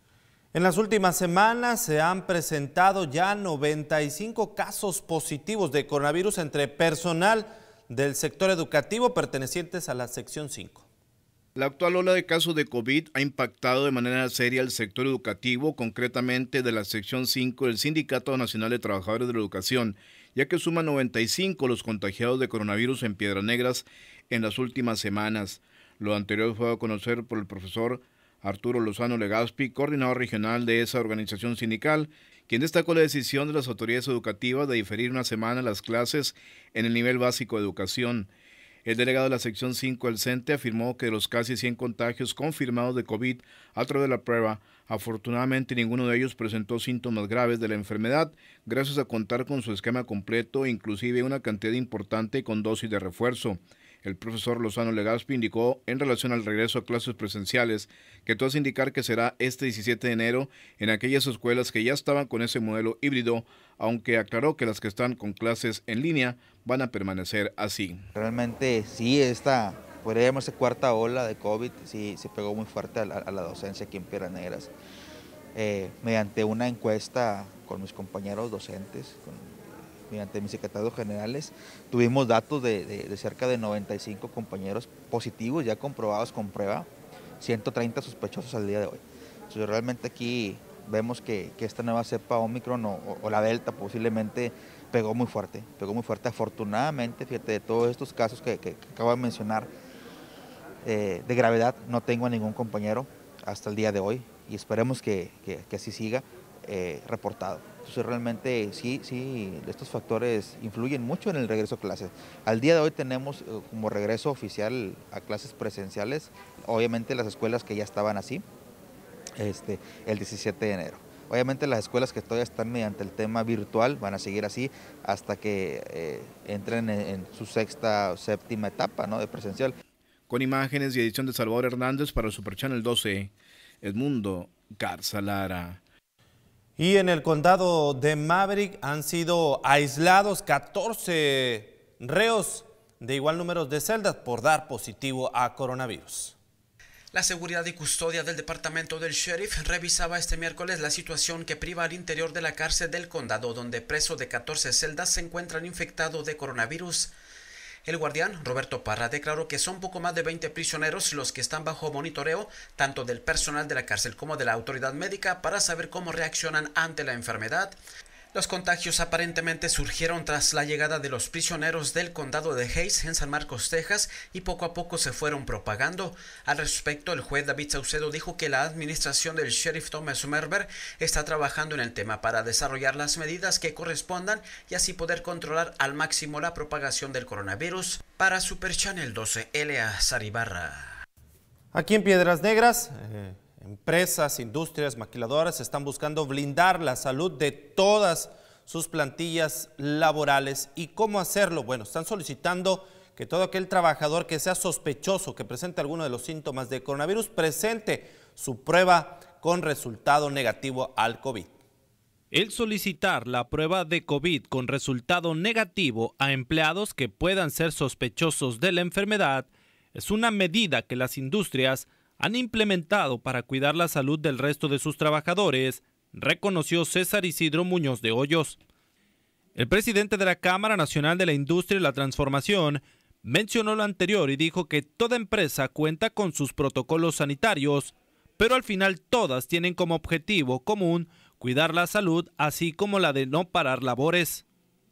En las últimas semanas se han presentado ya noventa y cinco casos positivos de coronavirus entre personal del sector educativo pertenecientes a la sección cinco. La actual ola de casos de COVID ha impactado de manera seria al sector educativo, concretamente de la sección cinco del Sindicato Nacional de Trabajadores de la Educación, ya que suman noventa y cinco los contagiados de coronavirus en Piedras Negras en las últimas semanas. Lo anterior fue a conocer por el profesor Arturo Lozano Legaspi, coordinador regional de esa organización sindical, quien destacó la decisión de las autoridades educativas de diferir una semana las clases en el nivel básico de educación. El delegado de la sección cinco del CENTE afirmó que de los casi cien contagios confirmados de COVID a través de la prueba, afortunadamente ninguno de ellos presentó síntomas graves de la enfermedad, gracias a contar con su esquema completo e inclusive una cantidad importante con dosis de refuerzo. El profesor Lozano Legaspi indicó en relación al regreso a clases presenciales que todo hace indicar que será este diecisiete de enero en aquellas escuelas que ya estaban con ese modelo híbrido, aunque aclaró que las que están con clases en línea van a permanecer así. Realmente sí, esta, podría llamarse cuarta ola de COVID, sí se pegó muy fuerte a la, a la docencia aquí en Piedras Negras. Eh, mediante una encuesta con mis compañeros docentes, con, mediante mis secretarios generales, tuvimos datos de, de, de cerca de noventa y cinco compañeros positivos ya comprobados con prueba, ciento treinta sospechosos al día de hoy. Entonces, realmente aquí vemos que, que esta nueva cepa Omicron o, o, o la Delta posiblemente pegó muy fuerte, pegó muy fuerte. Afortunadamente, fíjate, de todos estos casos que, que, que acabo de mencionar eh, de gravedad, no tengo a ningún compañero hasta el día de hoy y esperemos que, que, que así siga eh, reportado. Entonces realmente sí, sí, estos factores influyen mucho en el regreso a clases. Al día de hoy tenemos eh, como regreso oficial a clases presenciales, obviamente las escuelas que ya estaban así, este, el diecisiete de enero. Obviamente las escuelas que todavía están mediante el tema virtual van a seguir así hasta que eh, entren en, en su sexta o séptima etapa, ¿no?, de presencial. Con imágenes y edición de Salvador Hernández para Super Channel doce, Edmundo Garza Lara. Y en el condado de Maverick han sido aislados catorce reos de igual número de celdas por dar positivo a coronavirus. La seguridad y custodia del departamento del sheriff revisaba este miércoles la situación que priva al interior de la cárcel del condado, donde presos de catorce celdas se encuentran infectados de coronavirus. El guardián, Roberto Parra, declaró que son poco más de veinte prisioneros los que están bajo monitoreo, tanto del personal de la cárcel como de la autoridad médica, para saber cómo reaccionan ante la enfermedad. Los contagios aparentemente surgieron tras la llegada de los prisioneros del condado de Hays en San Marcos, Texas, y poco a poco se fueron propagando. Al respecto, el juez David Saucedo dijo que la administración del sheriff Thomas Merber está trabajando en el tema para desarrollar las medidas que correspondan y así poder controlar al máximo la propagación del coronavirus. Para Super Channel doce, Elea Saribarra. Aquí en Piedras Negras, eh... empresas, industrias, maquiladoras están buscando blindar la salud de todas sus plantillas laborales. ¿Y cómo hacerlo? Bueno, están solicitando que todo aquel trabajador que sea sospechoso, que presente alguno de los síntomas de coronavirus, presente su prueba con resultado negativo al COVID. El solicitar la prueba de COVID con resultado negativo a empleados que puedan ser sospechosos de la enfermedad es una medida que las industrias han implementado para cuidar la salud del resto de sus trabajadores, reconoció César Isidro Muñoz de Hoyos. El presidente de la Cámara Nacional de la Industria y la Transformación mencionó lo anterior y dijo que toda empresa cuenta con sus protocolos sanitarios, pero al final todas tienen como objetivo común cuidar la salud, así como la de no parar labores.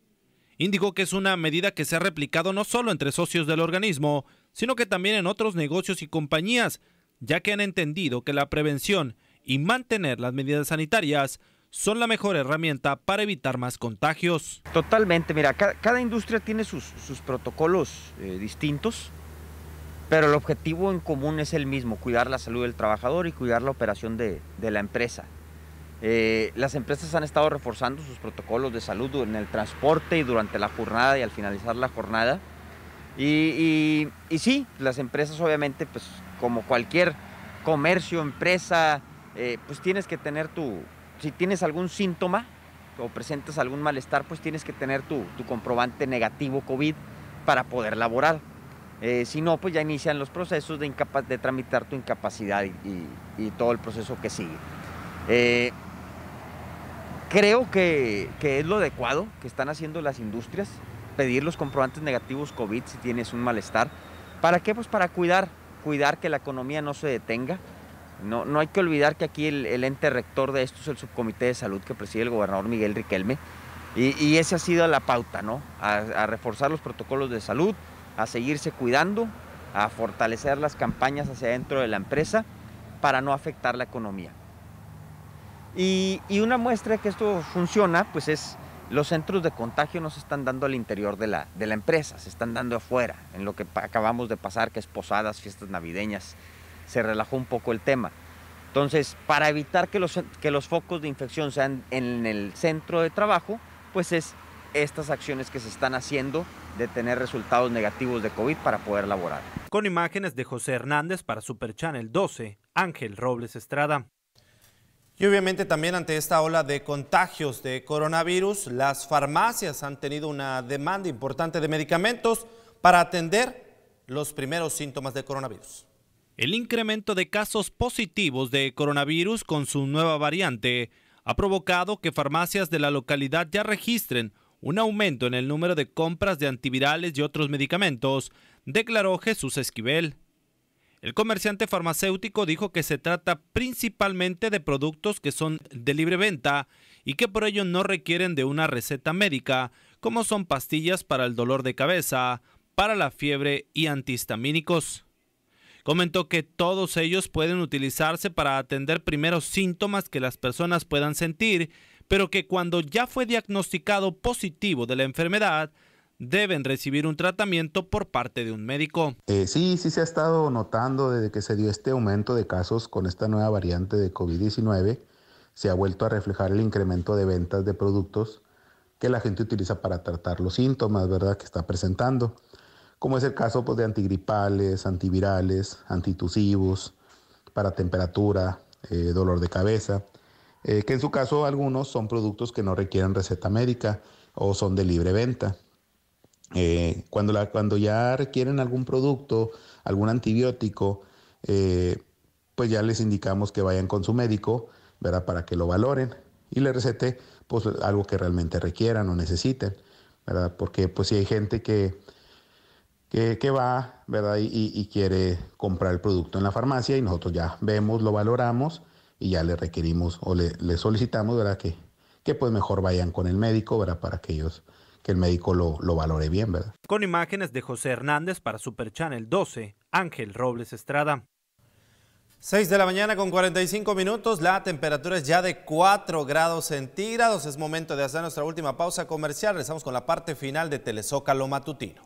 Indicó que es una medida que se ha replicado no solo entre socios del organismo, sino que también en otros negocios y compañías, ya que han entendido que la prevención y mantener las medidas sanitarias son la mejor herramienta para evitar más contagios. Totalmente, mira, cada, cada industria tiene sus, sus protocolos eh, distintos, pero el objetivo en común es el mismo, cuidar la salud del trabajador y cuidar la operación de, de la empresa. Eh, las empresas han estado reforzando sus protocolos de salud en el transporte y durante la jornada y al finalizar la jornada. Y, y, y sí, las empresas obviamente, pues como cualquier comercio, empresa, eh, pues tienes que tener tu, si tienes algún síntoma o presentas algún malestar, pues tienes que tener tu, tu comprobante negativo COVID para poder laborar. Eh, si no, pues ya inician los procesos de, incapa de tramitar tu incapacidad y, y, y todo el proceso que sigue. Eh, creo que, que es lo adecuado que están haciendo las industrias, pedir los comprobantes negativos COVID si tienes un malestar. ¿Para qué? Pues para cuidar, cuidar que la economía no se detenga. No, no hay que olvidar que aquí el, el ente rector de esto es el subcomité de salud que preside el gobernador Miguel Riquelme. Y, y esa ha sido la pauta, ¿no? A, a reforzar los protocolos de salud, a seguirse cuidando, a fortalecer las campañas hacia dentro de la empresa para no afectar la economía. Y, y una muestra de que esto funciona, pues es los centros de contagio no se están dando al interior de la, de la empresa, se están dando afuera, en lo que acabamos de pasar, que es posadas, fiestas navideñas, se relajó un poco el tema. Entonces, para evitar que los, que los focos de infección sean en el centro de trabajo, pues es estas acciones que se están haciendo de tener resultados negativos de COVID para poder laborar. Con imágenes de José Hernández para Super Channel doce, Ángel Robles Estrada. Y obviamente también ante esta ola de contagios de coronavirus, las farmacias han tenido una demanda importante de medicamentos para atender los primeros síntomas de coronavirus. El incremento de casos positivos de coronavirus con su nueva variante ha provocado que farmacias de la localidad ya registren un aumento en el número de compras de antivirales y otros medicamentos, declaró Jesús Esquivel. El comerciante farmacéutico dijo que se trata principalmente de productos que son de libre venta y que por ello no requieren de una receta médica, como son pastillas para el dolor de cabeza, para la fiebre y antihistamínicos. Comentó que todos ellos pueden utilizarse para atender primeros síntomas que las personas puedan sentir, pero que cuando ya fue diagnosticado positivo de la enfermedad, deben recibir un tratamiento por parte de un médico. Eh, sí, sí se ha estado notando desde que se dio este aumento de casos con esta nueva variante de COVID diecinueve, se ha vuelto a reflejar el incremento de ventas de productos que la gente utiliza para tratar los síntomas, ¿verdad?, que está presentando, como es el caso pues, de antigripales, antivirales, antitusivos, para temperatura, eh, dolor de cabeza, eh, que en su caso algunos son productos que no requieren receta médica o son de libre venta. Eh, cuando, la, cuando ya requieren algún producto, algún antibiótico, eh, pues ya les indicamos que vayan con su médico, ¿verdad?, para que lo valoren y le recete pues, algo que realmente requieran o necesiten, ¿verdad? Porque pues si hay gente que, que, que va, ¿verdad?, y, y quiere comprar el producto en la farmacia y nosotros ya vemos, lo valoramos y ya le requerimos o le, le solicitamos, ¿verdad?, que, que pues mejor vayan con el médico, ¿verdad?, para que ellos... que el médico lo, lo valore bien, ¿verdad? Con imágenes de José Hernández para Super Channel doce, Ángel Robles Estrada. seis de la mañana con cuarenta y cinco minutos, la temperatura es ya de cuatro grados centígrados. Es momento de hacer nuestra última pausa comercial. Regresamos con la parte final de Telezócalo Matutino.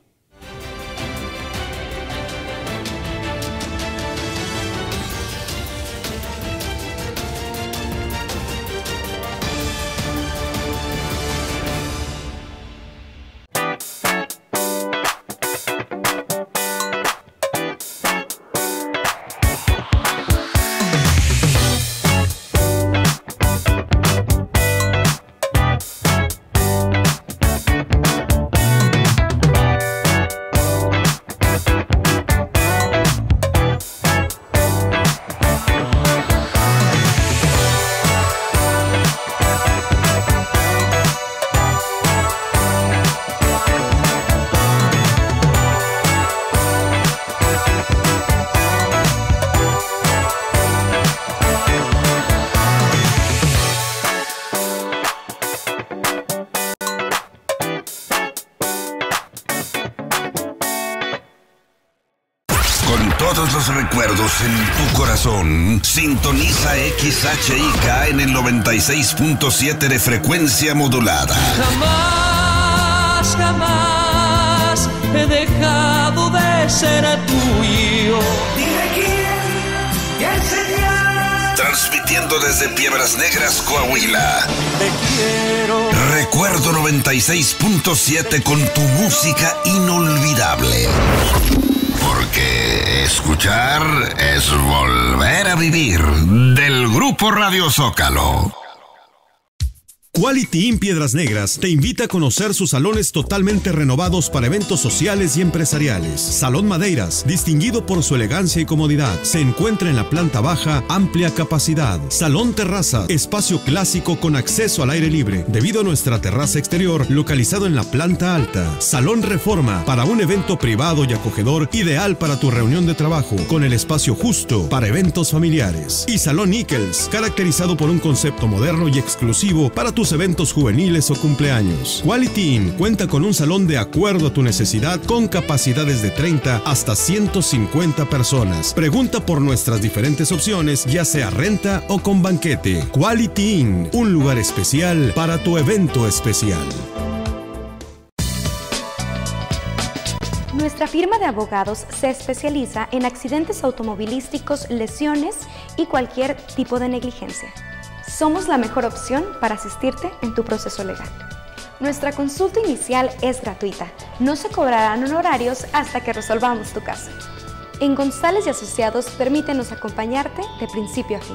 recuerdos en tu corazón. Sintoniza X H I K en el noventa y seis punto siete de frecuencia modulada. Jamás, jamás he dejado de ser tuyo. Dime quién, quién sería. Transmitiendo desde Piedras Negras, Coahuila. Te quiero. Recuerdo noventa y seis punto siete con tu música inolvidable. Porque escuchar es volver a vivir. Del Grupo Radio Zócalo. Quality Inn Piedras Negras te invita a conocer sus salones totalmente renovados para eventos sociales y empresariales. Salón Madeiras, distinguido por su elegancia y comodidad, se encuentra en la planta baja, amplia capacidad. Salón Terraza, espacio clásico con acceso al aire libre, debido a nuestra terraza exterior localizado en la planta alta. Salón Reforma, para un evento privado y acogedor, ideal para tu reunión de trabajo, con el espacio justo para eventos familiares. Y Salón Nichols, caracterizado por un concepto moderno y exclusivo para tus eventos juveniles o cumpleaños. Quality Inn cuenta con un salón de acuerdo a tu necesidad con capacidades de treinta hasta ciento cincuenta personas. Pregunta por nuestras diferentes opciones, ya sea renta o con banquete. Quality Inn, un lugar especial para tu evento especial. Nuestra firma de abogados se especializa en accidentes automovilísticos, lesiones y cualquier tipo de negligencia. Somos la mejor opción para asistirte en tu proceso legal. Nuestra consulta inicial es gratuita. No se cobrarán honorarios hasta que resolvamos tu caso. En González y Asociados, permítenos acompañarte de principio a fin.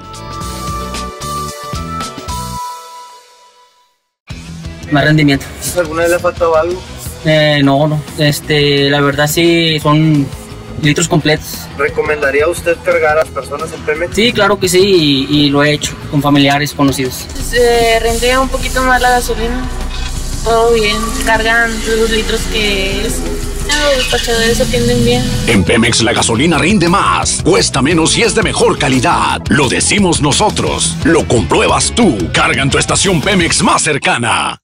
Más rendimiento. ¿Alguna vez le ha faltado algo? Eh, no, no. Este, la verdad sí son litros completos. ¿Recomendaría usted cargar a las personas en Pemex? Sí, claro que sí, y, y lo he hecho con familiares conocidos. Se rinde un poquito más la gasolina. Todo bien, cargan los litros que es. Los despachadores atienden bien. En Pemex la gasolina rinde más, cuesta menos y es de mejor calidad. Lo decimos nosotros, lo compruebas tú. Carga en tu estación Pemex más cercana.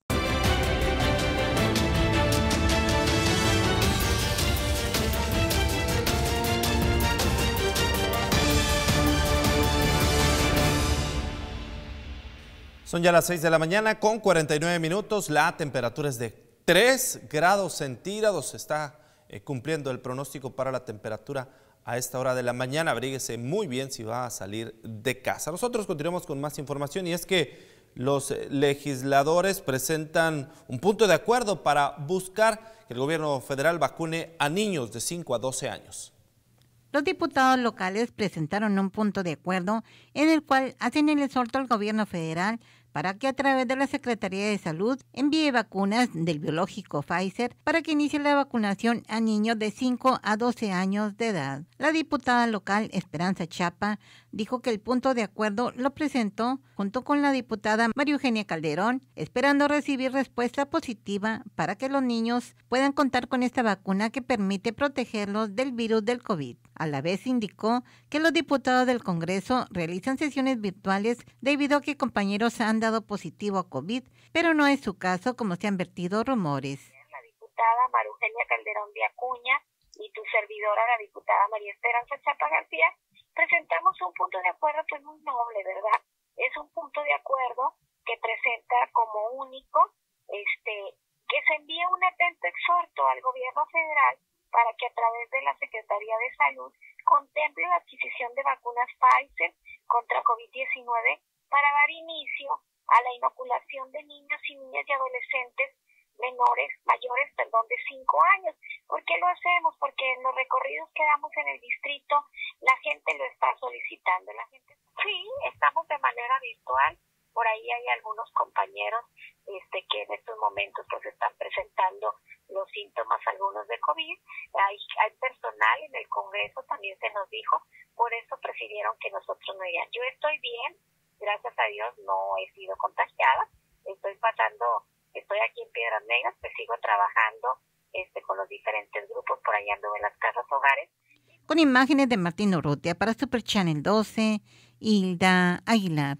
Son ya las seis de la mañana con cuarenta y nueve minutos. La temperatura es de tres grados centígrados. Se está eh, cumpliendo el pronóstico para la temperatura a esta hora de la mañana. Abríguese muy bien si va a salir de casa. Nosotros continuamos con más información y es que los legisladores presentan un punto de acuerdo para buscar que el gobierno federal vacune a niños de cinco a doce años. Los diputados locales presentaron un punto de acuerdo en el cual hacen el exhorto al gobierno federal para que a través de la Secretaría de Salud envíe vacunas del biológico Pfizer para que inicie la vacunación a niños de cinco a doce años de edad. La diputada local Esperanza Chapa dijo que el punto de acuerdo lo presentó junto con la diputada María Eugenia Calderón, esperando recibir respuesta positiva para que los niños puedan contar con esta vacuna que permite protegerlos del virus del COVID. A la vez indicó que los diputados del Congreso realizan sesiones virtuales debido a que compañeros han dado positivo a COVID, pero no es su caso como se han vertido rumores. La diputada María Eugenia Calderón de Acuña y tu servidora, la diputada María Esperanza Chapa García, presentamos un punto de acuerdo pues muy noble, ¿verdad? Es un punto de acuerdo que presenta como único este que se envíe un atento exhorto al gobierno federal para que a través de la Secretaría de Salud contemple la adquisición de vacunas Pfizer contra COVID diecinueve para dar inicio a la inoculación de niños y niñas y adolescentes menores, mayores, perdón, de cinco años. ¿Por qué lo hacemos? Porque en los recorridos que damos en el distrito, la gente lo está solicitando. La gente, sí, estamos de manera virtual. Por ahí hay algunos compañeros este, que en estos momentos pues están presentando los síntomas algunos de COVID. Hay, hay personal en el Congreso, también se nos dijo, por eso prefirieron que nosotros no irían. Yo estoy bien, gracias a Dios no he sido contagiada, estoy pasando, estoy aquí en Piedras Negras, pues sigo trabajando este, con los diferentes grupos, por ahí ando en las casas hogares. Con imágenes de Martín Urrutia para Super Channel doce, Hilda Aguilar.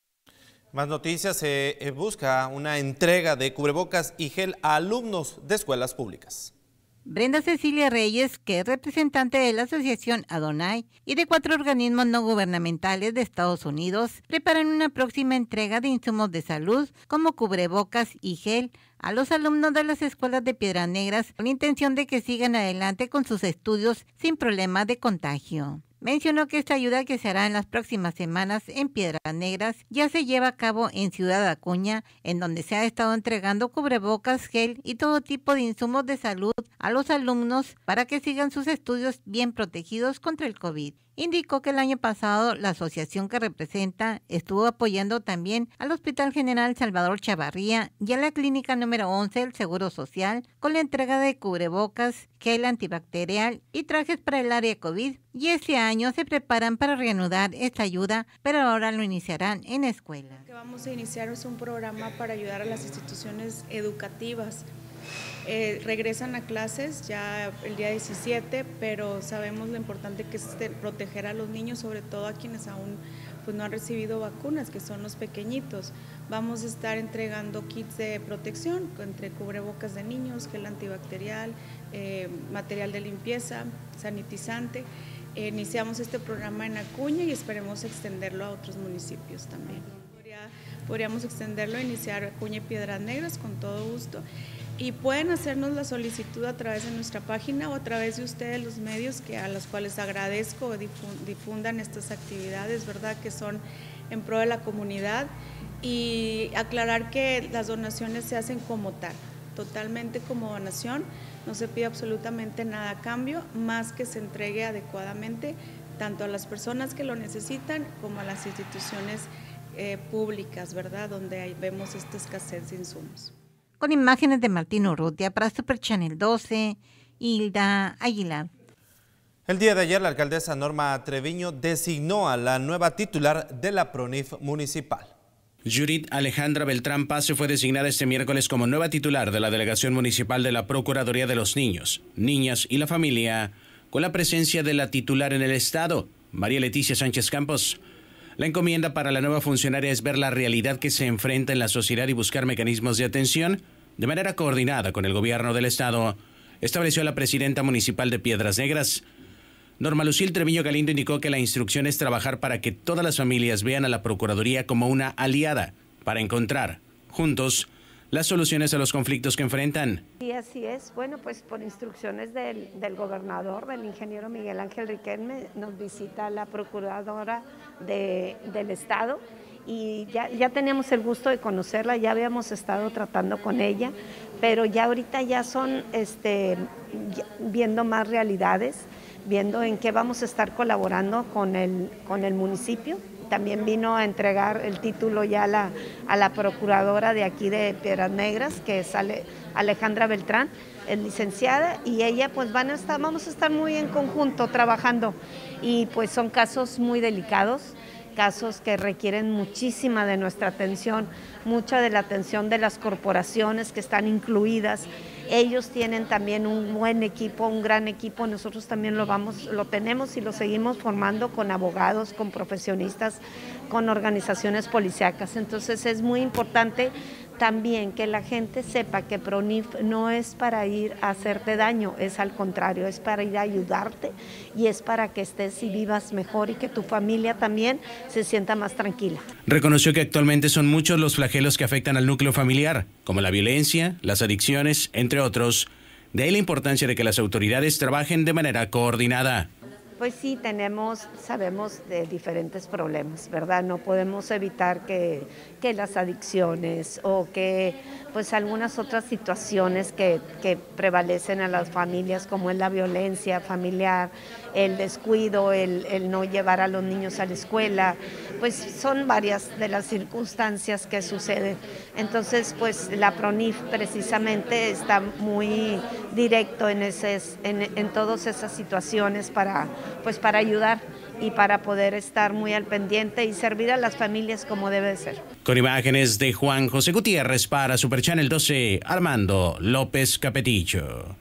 Más noticias, se eh, busca una entrega de cubrebocas y gel a alumnos de escuelas públicas. Brenda Cecilia Reyes, que es representante de la Asociación Adonai y de cuatro organismos no gubernamentales de Estados Unidos, preparan una próxima entrega de insumos de salud como cubrebocas y gel a los alumnos de las escuelas de Piedras Negras con la intención de que sigan adelante con sus estudios sin problemas de contagio. Mencionó que esta ayuda que se hará en las próximas semanas en Piedras Negras ya se lleva a cabo en Ciudad Acuña, en donde se ha estado entregando cubrebocas, gel y todo tipo de insumos de salud a los alumnos para que sigan sus estudios bien protegidos contra el COVID. Indicó que el año pasado la asociación que representa estuvo apoyando también al Hospital General Salvador Chavarría y a la Clínica número once del Seguro Social con la entrega de cubrebocas, gel antibacterial y trajes para el área COVID, y este año se preparan para reanudar esta ayuda, pero ahora lo iniciarán en escuela. Lo que vamos a iniciar es un programa para ayudar a las instituciones educativas. Eh, regresan a clases ya el día diecisiete, pero sabemos lo importante que es proteger a los niños, sobre todo a quienes aún pues, no han recibido vacunas, que son los pequeñitos. Vamos a estar entregando kits de protección, entre cubrebocas de niños, gel antibacterial, eh, material de limpieza, sanitizante. Eh, iniciamos este programa en Acuña y esperemos extenderlo a otros municipios también. Podría, podríamos extenderlo, iniciar Acuña y Piedras Negras con todo gusto. Y pueden hacernos la solicitud a través de nuestra página o a través de ustedes, los medios, que a los cuales agradezco difundan estas actividades, ¿verdad?, que son en pro de la comunidad, y aclarar que las donaciones se hacen como tal, totalmente como donación, no se pide absolutamente nada a cambio, más que se entregue adecuadamente tanto a las personas que lo necesitan como a las instituciones eh, públicas, ¿verdad?, donde hay, vemos esta escasez de insumos. Con imágenes de Martín Urrutia para Super Channel doce, Hilda Aguilar. El día de ayer, la alcaldesa Norma Treviño designó a la nueva titular de la PRONIF municipal. Judith Alejandra Beltrán Pase fue designada este miércoles como nueva titular de la Delegación Municipal de la Procuraduría de los Niños, Niñas y la Familia, con la presencia de la titular en el Estado, María Leticia Sánchez Campos. La encomienda para la nueva funcionaria es ver la realidad que se enfrenta en la sociedad y buscar mecanismos de atención de manera coordinada con el gobierno del Estado, estableció la presidenta municipal de Piedras Negras. Norma Lucil Treviño Galindo indicó que la instrucción es trabajar para que todas las familias vean a la Procuraduría como una aliada para encontrar, juntos, las soluciones a los conflictos que enfrentan. Y así es, bueno, pues por instrucciones del, del gobernador, del ingeniero Miguel Ángel Riquelme, nos visita la procuradora de, del Estado y ya, ya teníamos el gusto de conocerla, ya habíamos estado tratando con ella, pero ya ahorita ya son este, ya, viendo más realidades, viendo en qué vamos a estar colaborando con el, con el municipio. También vino a entregar el título ya a la, a la procuradora de aquí de Piedras Negras, que es Ale, Alejandra Beltrán, es licenciada, y ella pues van a estar, vamos a estar muy en conjunto trabajando, y pues son casos muy delicados, casos que requieren muchísima de nuestra atención, mucha de la atención de las corporaciones que están incluidas. Ellos tienen también un buen equipo, un gran equipo, nosotros también lo vamos, lo tenemos y lo seguimos formando con abogados, con profesionistas, con organizaciones policíacas. Entonces es muy importante también que la gente sepa que PRONIF no es para ir a hacerte daño, es al contrario, es para ir a ayudarte y es para que estés y vivas mejor y que tu familia también se sienta más tranquila. Reconoció que actualmente son muchos los flagelos que afectan al núcleo familiar, como la violencia, las adicciones, entre otros. De ahí la importancia de que las autoridades trabajen de manera coordinada. Pues sí, tenemos, sabemos de diferentes problemas, ¿verdad? No podemos evitar que, que las adicciones o que pues algunas otras situaciones que, que prevalecen a las familias, como es la violencia familiar, el descuido, el, el no llevar a los niños a la escuela, pues son varias de las circunstancias que suceden. Entonces, pues la PRONIF precisamente está muy directo en, ese, en, en todas esas situaciones para, pues para ayudar y para poder estar muy al pendiente y servir a las familias como debe ser. Con imágenes de Juan José Gutiérrez para Super Channel doce, Armando López Capetillo.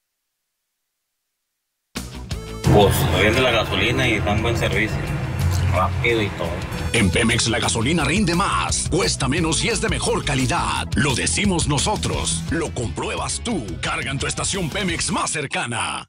Pues viendo la gasolina y dan buen servicio. rápido y todo. En Pemex la gasolina rinde más, cuesta menos y es de mejor calidad. Lo decimos nosotros, lo compruebas tú. Carga en tu estación Pemex más cercana.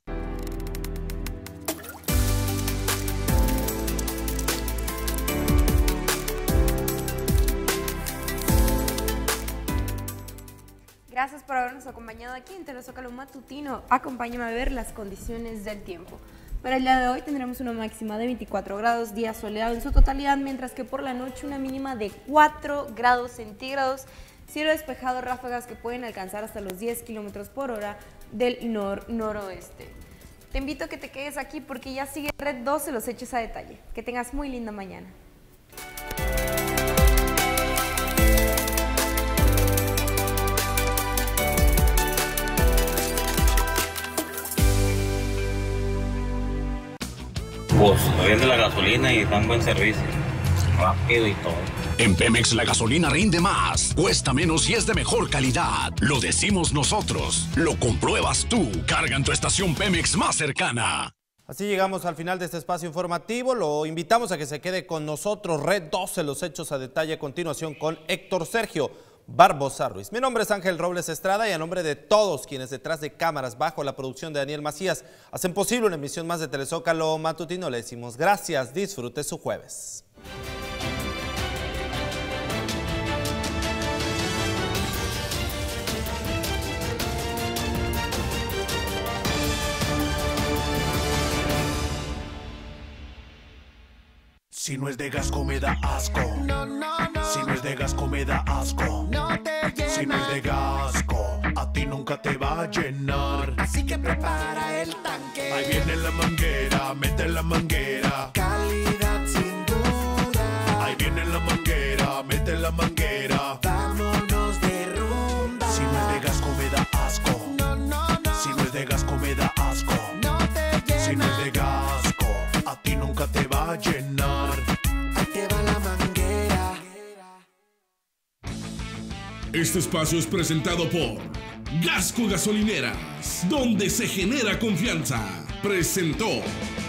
Gracias por habernos acompañado aquí en Telezócalo Matutino. Acompáñame a ver las condiciones del tiempo. Para el día de hoy tendremos una máxima de veinticuatro grados, día soleado en su totalidad, mientras que por la noche una mínima de cuatro grados centígrados, cielo despejado, ráfagas que pueden alcanzar hasta los diez kilómetros por hora del nor-noroeste. Te invito a que te quedes aquí porque ya sigue Red doce, los hechos a detalle. Que tengas muy linda mañana. Pues rinde la gasolina y dan buen servicio, rápido y todo. En Pemex la gasolina rinde más, cuesta menos y es de mejor calidad. Lo decimos nosotros, lo compruebas tú. Carga en tu estación Pemex más cercana. Así llegamos al final de este espacio informativo. Lo invitamos a que se quede con nosotros. Red doce, los hechos a detalle a continuación con Héctor Sergio Barbosa Ruiz. Mi nombre es Ángel Robles Estrada y a nombre de todos quienes detrás de cámaras, bajo la producción de Daniel Macías, hacen posible una emisión más de Telezócalo Matutino, le decimos gracias, disfrute su jueves. Si no es de Gasco me da asco. No, no, no. Si no es de Gasco me da asco. No te llena. Si no es de Gasco, a ti nunca te va a llenar. Así que prepara el tanque. Ahí viene la manguera, mete la manguera. Calidad sin duda. Ahí viene la manguera, mete la manguera. Vámonos de rumba. Si no es de Gasco me da asco. No, no, no. Si no es de Gasco me da asco. No te llena. Si no es de Gasco, a ti nunca te va a llenar. Este espacio es presentado por Gasco Gasolineras, donde se genera confianza. Presentó.